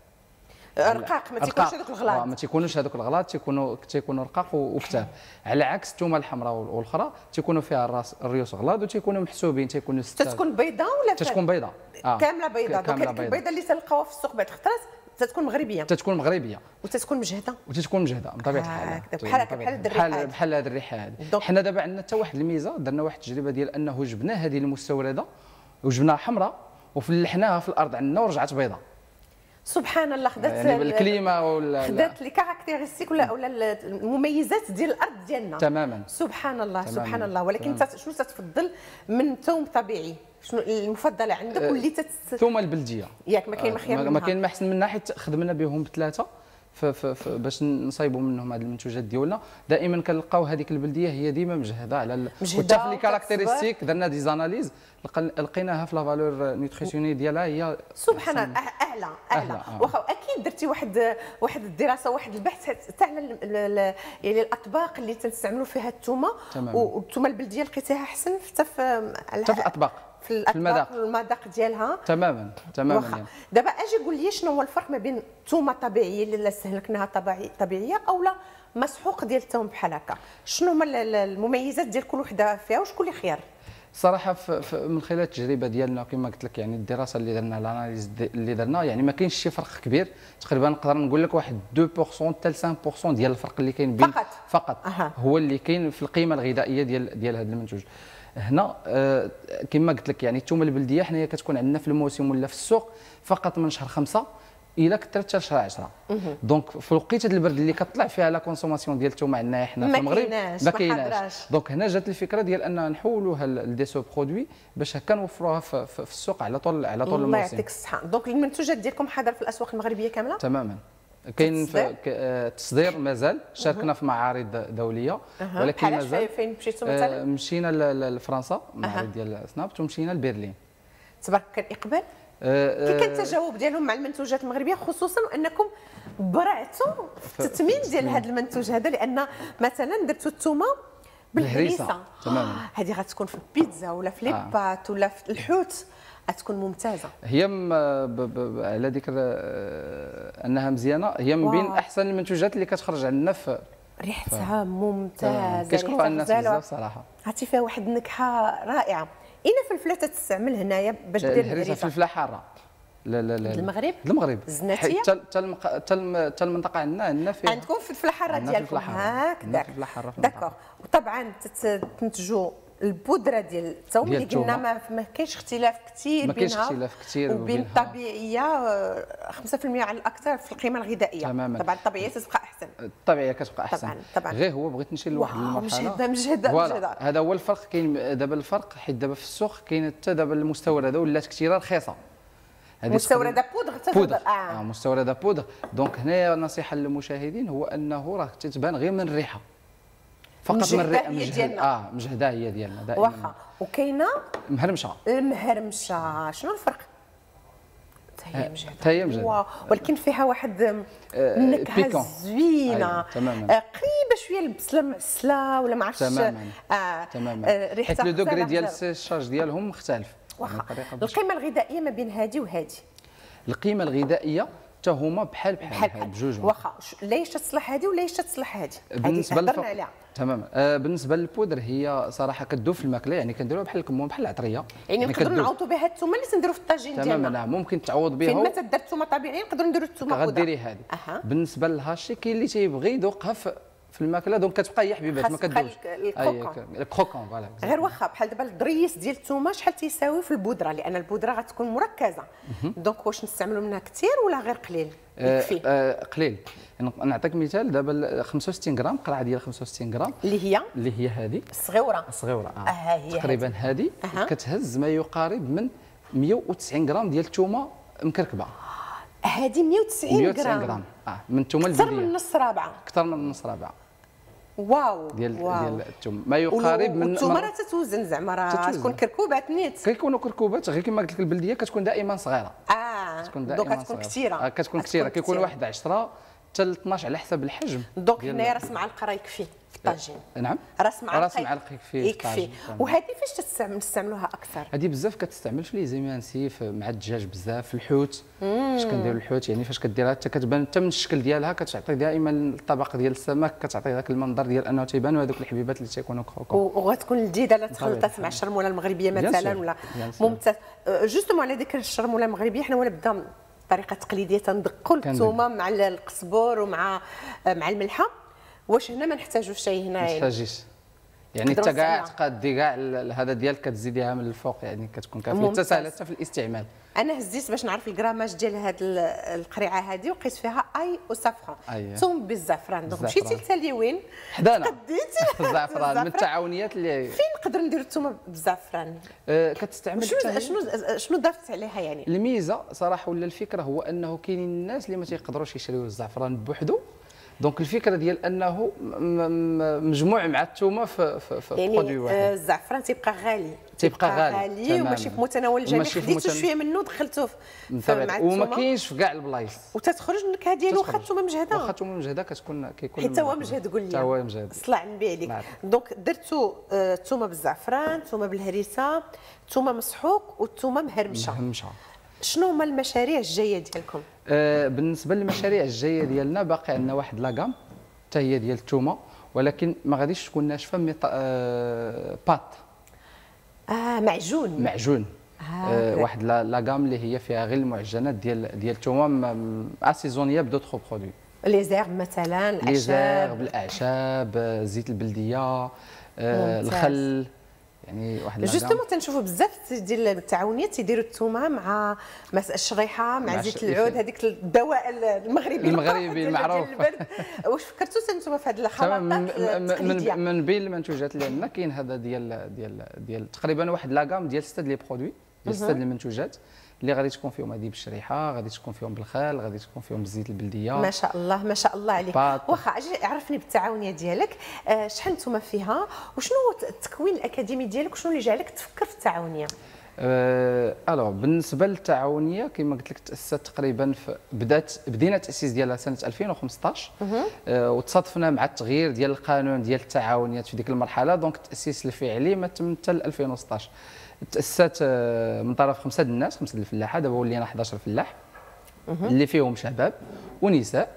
رقاق ما تيكونش هذوك آه، الغلاط. ما تيكونوش هذوك الغلاط، تيكونوا تيكونوا رقاق و- وكتار، على عكس الثومه الحمراء والاخرى تيكونوا فيها الراس الريوس غلاظ وتيكونوا محسوبين، تيكونوا ستة. تتكون بيضاء ولا فاتحة؟ تتكون بيضاء آه. كامله بيضاء. دونك كاملة هذيك بيضاء. البيضه اللي تلقاوها في السوق بعد خطرات تتكون مغربيه تتكون مغربيه وتتكون مجهده. وتتكون مجهده بطبيعه الحال. هكذا، بحال هكا، بحال هاد الريحة بحال هادي. بحال هذه الريحه هذه. دونك- حنا دابا عندنا حتى واحد الميزه، درنا واحد التجربه ديال انه جبنا هذه المستورده وجبناها حمراء وفلحناها في الارض عندنا ورجعت بيضاء، سبحان الله. خدات يعني بالكليمه ولا خدات لي كاركتيرستيك ولا ولا المميزات ديال الارض ديالنا. تماما. سبحان الله تماماً. سبحان الله. ولكن تماماً. انت شنو تتفضل من ثوم طبيعي؟ شنو المفضله عندك واللي تت ثومه البلديه ياك ما كاين ما خير ما منها؟ كاين ما احسن منها، حيت خدمنا بهم بثلاثه ف- ف- ف- باش نصايبوا منهم هذه المنتوجات ديالنا. دائما كنلقاو هذيك البلديه هي ديما مجهده على ال... مجهدة وحتى في لي وكتصبر. كاركتيرستيك درنا دي زاناليز لقيناها في لا فالور نيوتريسيونيل ديالها هي سبحان أحسن. الله أع- اعلى اعلى. أعلى، آه. واخا اكيد درتي واحد واحد الدراسه واحد البحث تاع ال- ال- يعني الاطباق اللي تنستعملوا فيها الثومه، تماماً. والثومه البلديه لقيتيها احسن حتى في حتى في الاطباق في الاطباق المذاق. والمذاق ديالها. تماما تماما واخا يعني. دابا اجي قول لي شنو هو الفرق ما بين الثومه طبيعيه اللي استهلكناها طبيعي طبيعيه او لا مسحوق ديال الثوم بحال هكا؟ شنو هما ال- ال- المميزات ديال كل وحده فيها وشكون اللي خيار؟ صراحه في في من خلال التجربه ديالنا كما قلت لك، يعني الدراسه اللي درنا الاناليز دي- اللي درنا، يعني ما كاينش شي فرق كبير، تقريبا نقدر نقول لك واحد اثنين بالمئة حتى ل خمسة بالمئة ديال الفرق اللي كاين بين فقط. فقط أها. هو اللي كاين في القيمه الغذائيه ديال ديال هذا المنتوج. هنا آه كما قلت لك يعني الثومه البلديه حنايا كتكون عندنا في الموسم ولا في السوق فقط من شهر خمسة الى كثرت حتى شهر عشرة. دونك في وقيته البرد اللي كطلع فيها لا كونسوماسيون ديال الثومه عندنا حنا ما في المغرب كايناش، ما ما كايناش. حاضراش. دونك هنا جات الفكره ديال ان نحولوها لدي سو برودوي باش هكا نوفروها في, في, في السوق على طول على طول الله الموسم. يعطيك الصحه. دونك المنتوجات ديالكم حاضر في الاسواق المغربيه كامله؟ تماما. كاين التصدير؟ في ك- آه، التصدير مازال، شاركنا في معارض دوليه أها. ولكن بحالاش مازال. فين مشيتوا آه، مثلا؟ مشينا ل- ل- لفرنسا معرض ديال سنابت ومشينا لبرلين. تبارك كان اقبال. آه، كي كان آه، التجاوب ديالهم مع المنتوجات المغربيه، خصوصا انكم برعتوا في التثمين ديال هذا المنتوج هذا، لان مثلا درتوا الثومه بالهريسه. بالهريسة، تماماً. آه، هذه غتكون في البيتزا ولا في ليبات ولا في الحوت، غتكون ممتازه. هي م- ب- ب- على ذكر آه، انها مزيانه، هي من بين واو. احسن المنتوجات اللي كتخرج عندنا في ريحتها ممتازه، كيشكروا ريحتها الناس غزالة. بزاف صراحه. عرفتي فيها واحد النكهه رائعه. اين فلفله تستعمل هنايا باش دير الهريسه الهريسه؟ فلفله حاره. لا لا لا المغرب؟ المغرب زناتية؟ حتى حتى المق- حتى الم- حتى المنطقه عندنا عندنا فيها عندكم فلفله حاره عندنا ديالكم فلفلة حارة. عندنا هكذاك. فلفلة حارة في المنطقة. داكوغ. وطبعا تت- تنتجوا البودره ديال الثوم ديال اللي قلنا الثومة. ما, ما كاينش اختلاف كثير ما كاينش بينها اختلاف كثير وبين وبينها. الطبيعيه آه، خمسة بالمئة على الاكثر في القيمه الغذائيه. تماماً. طبعا الطبيعيه تتبقى احسن. الطبيعيه كتبقى احسن. طبعاً، طبعاً. غير هو بغيت نشير لواحد واو، المرحله مجهدة، مجهدة، فوالا، مجهدة. هذا هو الفرق. كاين دابا الفرق حيت دابا في السوق كاين حتى دابا المستورده ولات كثيره رخيصه. هذه مستورده بودغ بودر تتفضل. اه مستورده بودر. دونك هنايا نصيحه للمشاهدين هو انه راه تتبان غير من الريحه فقط، من مجهدة الريحه هي مجهد ديالنا. اه مجهده هي ديالنا دائما. واخا. وكاينه مهرمشه. المهرمشه. شنو الفرق؟ هي مجهده حتى هي مجهده. واو. ولكن فيها واحد آه، النكهه بيكون. زوينه. أيوة، تماماً. آه، قريبه شويه البصله معسله ولا ما عرفتش. تماما آه تماما آه، ريحتها حيت لو دوغري غزالة ديال غزالة. الشارج ديالهم مختلف. واخا يعني الطريقة باش- القيمه الغذائيه ما بين هذه وهذه القيمه الغذائيه حتى هما بحال بحال بحال بحال بجوج. واخا ش- ليش تصلح هذه وليش تصلح هذه؟ بالنسبه هضرنا للفوق عليها. تماما آه بالنسبه للبودر هي صراحه كدوب في الماكله، يعني كنديروها بحال الكمون بحال العطريه. يعني نقدروا كدوب. نعوضوا بها الثومه اللي تنديروا في الطاجين تماما ديالنا. نعم، ممكن تعوض فين ما بها تدار الثومه طبيعيه نقدروا نديروا الثومه بودره. غديري هذه. اها بالنسبه للهاشي كاين اللي تيبغي يذوقها في في الماكله، دونك كتبقى هي حبيبات ما خاص كدوبش. تبقى الكروكون. الكروكون فوالا. غير واخا بحال دابا الضريس ديال الثومه شحال تيساوي في البودره، لان البودره غتكون مركزه. دونك واش نستعملوا منها كثير ولا غير قليل؟ آه، يكفي. آه، قليل. يعني نعطيك مثال، دابا ال خمسة وستين غرام، قرعه ديال خمسة وستين غرام اللي هي اللي هي هذه الصغيره. الصغيره آه، هي تقريبا هذه أها. كتهز ما يقارب من مئة وتسعين غرام ديال الثومه مكركبه. هذه مئة وتسعين مئة وتسعين غرام غرام اه من الثومه اكثر من البلديه، نص رابعه. اكثر من نص رابعه واو ديال واو. ديال الثوم، ما يقارب من الثومه من- راه تتوزن زعما راه تتوزن. تكون كركوبات نيت. كيكونوا كركوبات، غير كما قلت لك البلديه كتكون دائما صغيره. اه كتكون دونك دائما كتكون صغيرة. كثيره. آه، كتكون كثيره، كيكون واحد عشرة حتى ل اثناش على حسب الحجم. دونك ديال- هنايا راس معلقه راه يكفي في الطاجين. نعم راس معلقه راس معلقه يكفي في يكفي. الطاجين. وهذه فاش تستعمل نستعملوها اكثر؟ هذه بزاف كتستعمل في لي زيمانسي مع الدجاج بزاف، في الحوت. فاش كنديروا الحوت يعني فاش كديرها حتى كتبان حتى من الشكل ديالها، كتعطي دائما الطبق ديال السمك، كتعطي ذاك المنظر ديال انه تيبانوا هذوك الحبيبات اللي تيكونوا كروكون. و- وغتكون لذيذه لا تخلطات بالطبع. مع الشرموله المغربيه بيان مثلا سور، ولا بيان سور. ممتاز. أه، جوستومون على ذكر الشرموله المغربيه، حنا ولا بدا بطريقه تقليديه تندقوا الثومه مع القزبور ومع مع الملحه. واش هنا ما نحتاجوش شيء هنا؟ ما يعني تحتاجيش يعني نقدروا حتى كاع نستعملها. تقادي كاع ال- هذا ديالك كتزيديها من الفوق، يعني كتكون كافيه حتى ممتاز. سهله حتى في الاستعمال. انا هزيت باش نعرف الكراماج ديال هذه القريعه هذه وقيت فيها اي وصفران أييه. ثوم بالزعفران. دونك بالزعفران. مشيتي حتى لوين حدانا قديتي الزعفران من التعاونيات اللي فين نقدروا نديروا الثوم بالزعفران؟ آه، كتستعمل شنو حتى هي. شنو شنو ضفت عليها يعني؟ الميزه صراحه ولا الفكره هو انه كاينين الناس اللي ما تيقدروش يشريو الزعفران بوحدو، دونك الفكره ديال انه م- م- مجموع مع الثومه في في, في برودوي يعني واحد. آه، الزعفران تيبقى غالي تيبقى غالي، غالي تماماً. وماشي في متناول الجميع. وماشي في خديتو متن- شويه منه ودخلته في من في- طبيعة- مع وما الثومه كاينش في كاع البلايص. وتتخرج النكهه ديالو واخا تتخرج. الثومه مجهده. واخا الثومه مجهده كتكون كيكون حيت هو مجهد قول لي. حتى هو مجهد. صلع النبي عليك. نعم. دونك درتو آه، الثومه بالزعفران، الثومه بالهريسه، الثومه مسحوق والثومه مهرمشه. مهمشه. شنو هما المشاريع الجايه ديالكم؟ آه، بالنسبه للمشاريع الجايه ديالنا باقي عندنا واحد لاكام حتى هي ديال الثومه، ولكن ما غاديش تكون ناشفه مي آه بات اه معجون. معجون. آه، آه أوكي. واحد لا لا غام اللي هي فيها غير المعجنات ديال ديال الثومه اسيزونيه بدوطخ برودوي، لي زيرب مثلا، لي زيغ الاعشاب. بالاعشاب، آه، زيت البلديه، آه ممتاز. الخل، يعني واحد لا غام. جوستومون تنشوفوا بزاف ديال التعاونيات تيديروا الثومه مع مس- الشريحه مع مع زيت الش- العود، هذيك الدواء المغربي المغربي ديال- المعروف. ديال البرد. واش فكرتوا انتم في هذه تمام. من, الخلطات من, التقليديه؟ من, من بين المنتوجات اللي عندنا كاين هذا ديال ديال ديال تقريبا واحد لاكام ديال ستة لي برودوي ديال ستة المنتوجات اللي غادي تكون فيهم هذه بالشريحه، غادي تكون فيهم بالخل، غادي تكون فيهم بالزيت البلديه. ما شاء الله ما شاء الله عليك. بات. واخا اجي عرفني بالتعاونيه ديالك، آه، شحال نتوما فيها وشنو هو التكوين الاكاديمي ديالك وشنو اللي جعلك تفكر في التعاونيه؟ أه الوغ بالنسبه للتعاونيه كما قلت لك تاسست تقريبا في بدات بدينا التاسيس ديالها سنه ألفين وخمسطاش، أه وتصادفنا مع التغيير ديال القانون ديال التعاونيات في ديك المرحله، دونك التاسيس الفعلي ما تم حتى ألفين وستطاش. تاسست أه من طرف خمسه د الناس، خمسه د الفلاحه، دابا ولينا إحدى عشر فلاح اللي فيهم شباب ونساء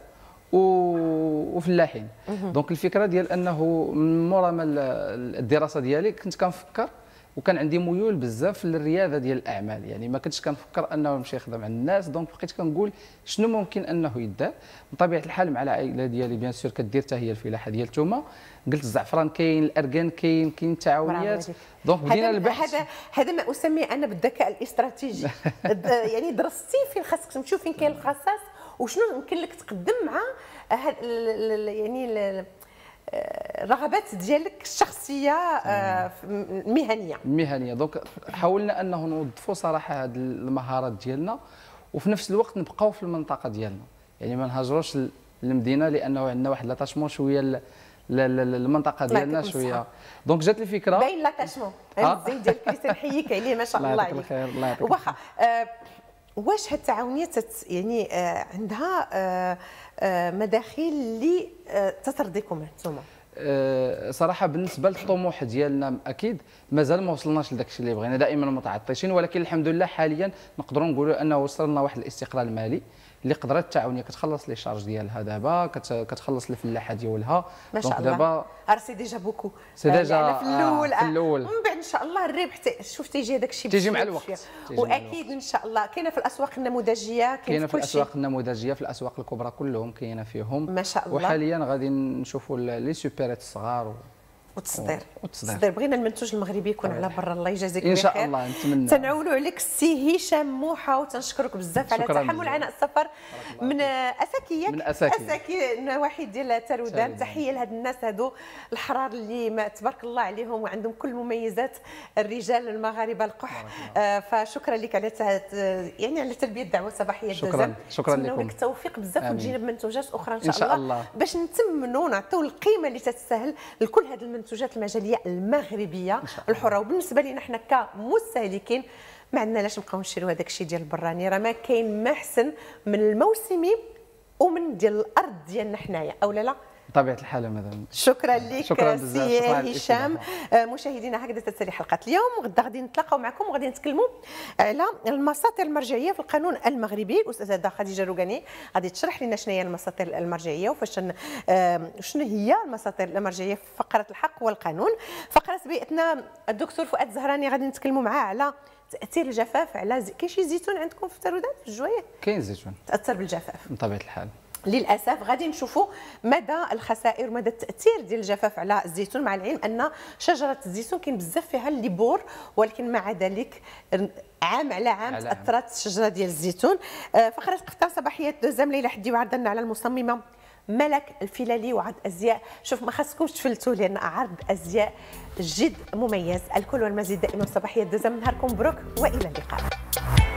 و- وفلاحين. دونك الفكره ديال انه من مورا ما ال- الدراسه ديالي كنت كنفكر وكان عندي ميول بزاف للرياده ديال الاعمال، يعني ما كنتش كنفكر انه نمشي نخدم عند الناس. دونك بقيت كنقول شنو ممكن انه يدار. بطبيعه الحال مع العائله ديالي بيان سور كدير حتى هي الفلاحه ديال الثومه، قلت الزعفران كاين، الاركان كاين، كاين التعاونيات. برافو دونك بدينا هذا البحث. هذا هذا ما اسميه انا بالذكاء الاستراتيجي. د- يعني درستي فين خاصك تمشي وفين كاين الخصاص وشنو يمكن لك تقدم مع هاد ال- ال- ال- يعني ال- الرغبات ديالك الشخصيه آه، المهنيه. المهنيه. دونك حاولنا انه نوظفوا صراحه هذه المهارات ديالنا وفي نفس الوقت نبقاو في المنطقه ديالنا، يعني ما نهاجروش للمدينه لانه عندنا واحد لاتاشمون شويه ل- ل- ل- المنطقه ديالنا يعطيكم شويه. الصحة. دونك جات الفكره. باين لاتاشمون آه. الزين ديالك اللي تنحييك عليه ما شاء الله الله يعطيك عليك. الخير، الله يعطيك واخا آه، واش هاد التعاونيه يعني آه عندها آه آه مداخل اللي آه تترضيكم انتم؟ أه صراحه بالنسبه للطموح ديالنا اكيد مازال ما وصلناش لداك الشيء اللي بغينا، دائما متعطشين، ولكن الحمد لله حاليا نقدروا نقولوا انه وصلنا واحد الاستقرار المالي اللي قدرت التعاونيه كتخلص لي شارج ديالها دابا، كتخلص الفلاحه ديالها. ما شاء الله دابا سي ديجا بوكو، سي ديجا في الاول في الاول ومن بعد ان شاء الله الربح شوف تيجي هذاك الشيء تيجي مع الوقت، واكيد ان شاء الله كاينه في الاسواق النموذجيه، كاينه في الاسواق النموذجيه في الاسواق الكبرى كلهم كاينه فيهم ما شاء الله. وحاليا غادي نشوفوا لي سوبيرات الصغار والتصدير والتصدير بغينا المنتوج المغربي يكون على برا. الله يجازيك بخير ان شاء الله. نتمنى تنعولوا عليك السي هشام موحى وتنشكرك بزاف على تحمل عناء السفر من اساكيه من اساكي اساكي نواحي ديال تارودان. تحيه لهاد الناس هادو الحرار اللي ما تبارك الله عليهم وعندهم كل مميزات الرجال المغاربه القح. آه فشكرا لك على يعني على تلبيه الدعوه صباحيه شكرا شكرا لكم، لك التوفيق بزاف وتجينا بمنتوجات اخرى ان شاء, إن شاء الله, الله باش نتمنوا ونعطيو القيمه اللي تتسهل لكل هذه المنتوجات المجاليه المغربيه الحره. وبالنسبه لنا حنا كمستهلكين ما عندنا علاش نبقاو نشريو هذاك الشيء ديال البراني، راه ما كاين ما احسن من الموسمي ومن ديال الارض ديالنا حنايا، او لا لا بطبيعه الحال. مدام شكرا لك شكرا سي هشام. مشاهدينا هكذا تتسالي حلقه اليوم، وغدا غادي نتلاقاو معكم وغادي نتكلموا على المساطر المرجعيه في القانون المغربي. الاستاذه خديجه روغاني غادي تشرح لنا شنو هي المساطر المرجعيه وفاش شنو هي المساطر المرجعيه في فقره الحق والقانون. فقره بيئتنا الدكتور فؤاد زهراني غادي نتكلموا معاه على تاثير الجفاف على زي... كاين شي زيتون عندكم في تارودان في الجوايه؟ كاين زيتون تاثر بالجفاف بطبيعه الحال. للاسف غادي نشوفوا مدى الخسائر ومدى التاثير ديال الجفاف على الزيتون، مع العلم ان شجره الزيتون كاين بزاف فيها اللي بور، ولكن مع ذلك عام على عام تاثرت الشجره ديال الزيتون. فقره قطار صباحيه دوزام ليلى حدي وعرضنا على المصممه ملك الفيلالي وعرض ازياء. شوف ما خاصكمش تفلتوا لان عرض ازياء جد مميز. الكل والمزيد دائما صباحيه دوزام. نهاركم مبروك والى اللقاء.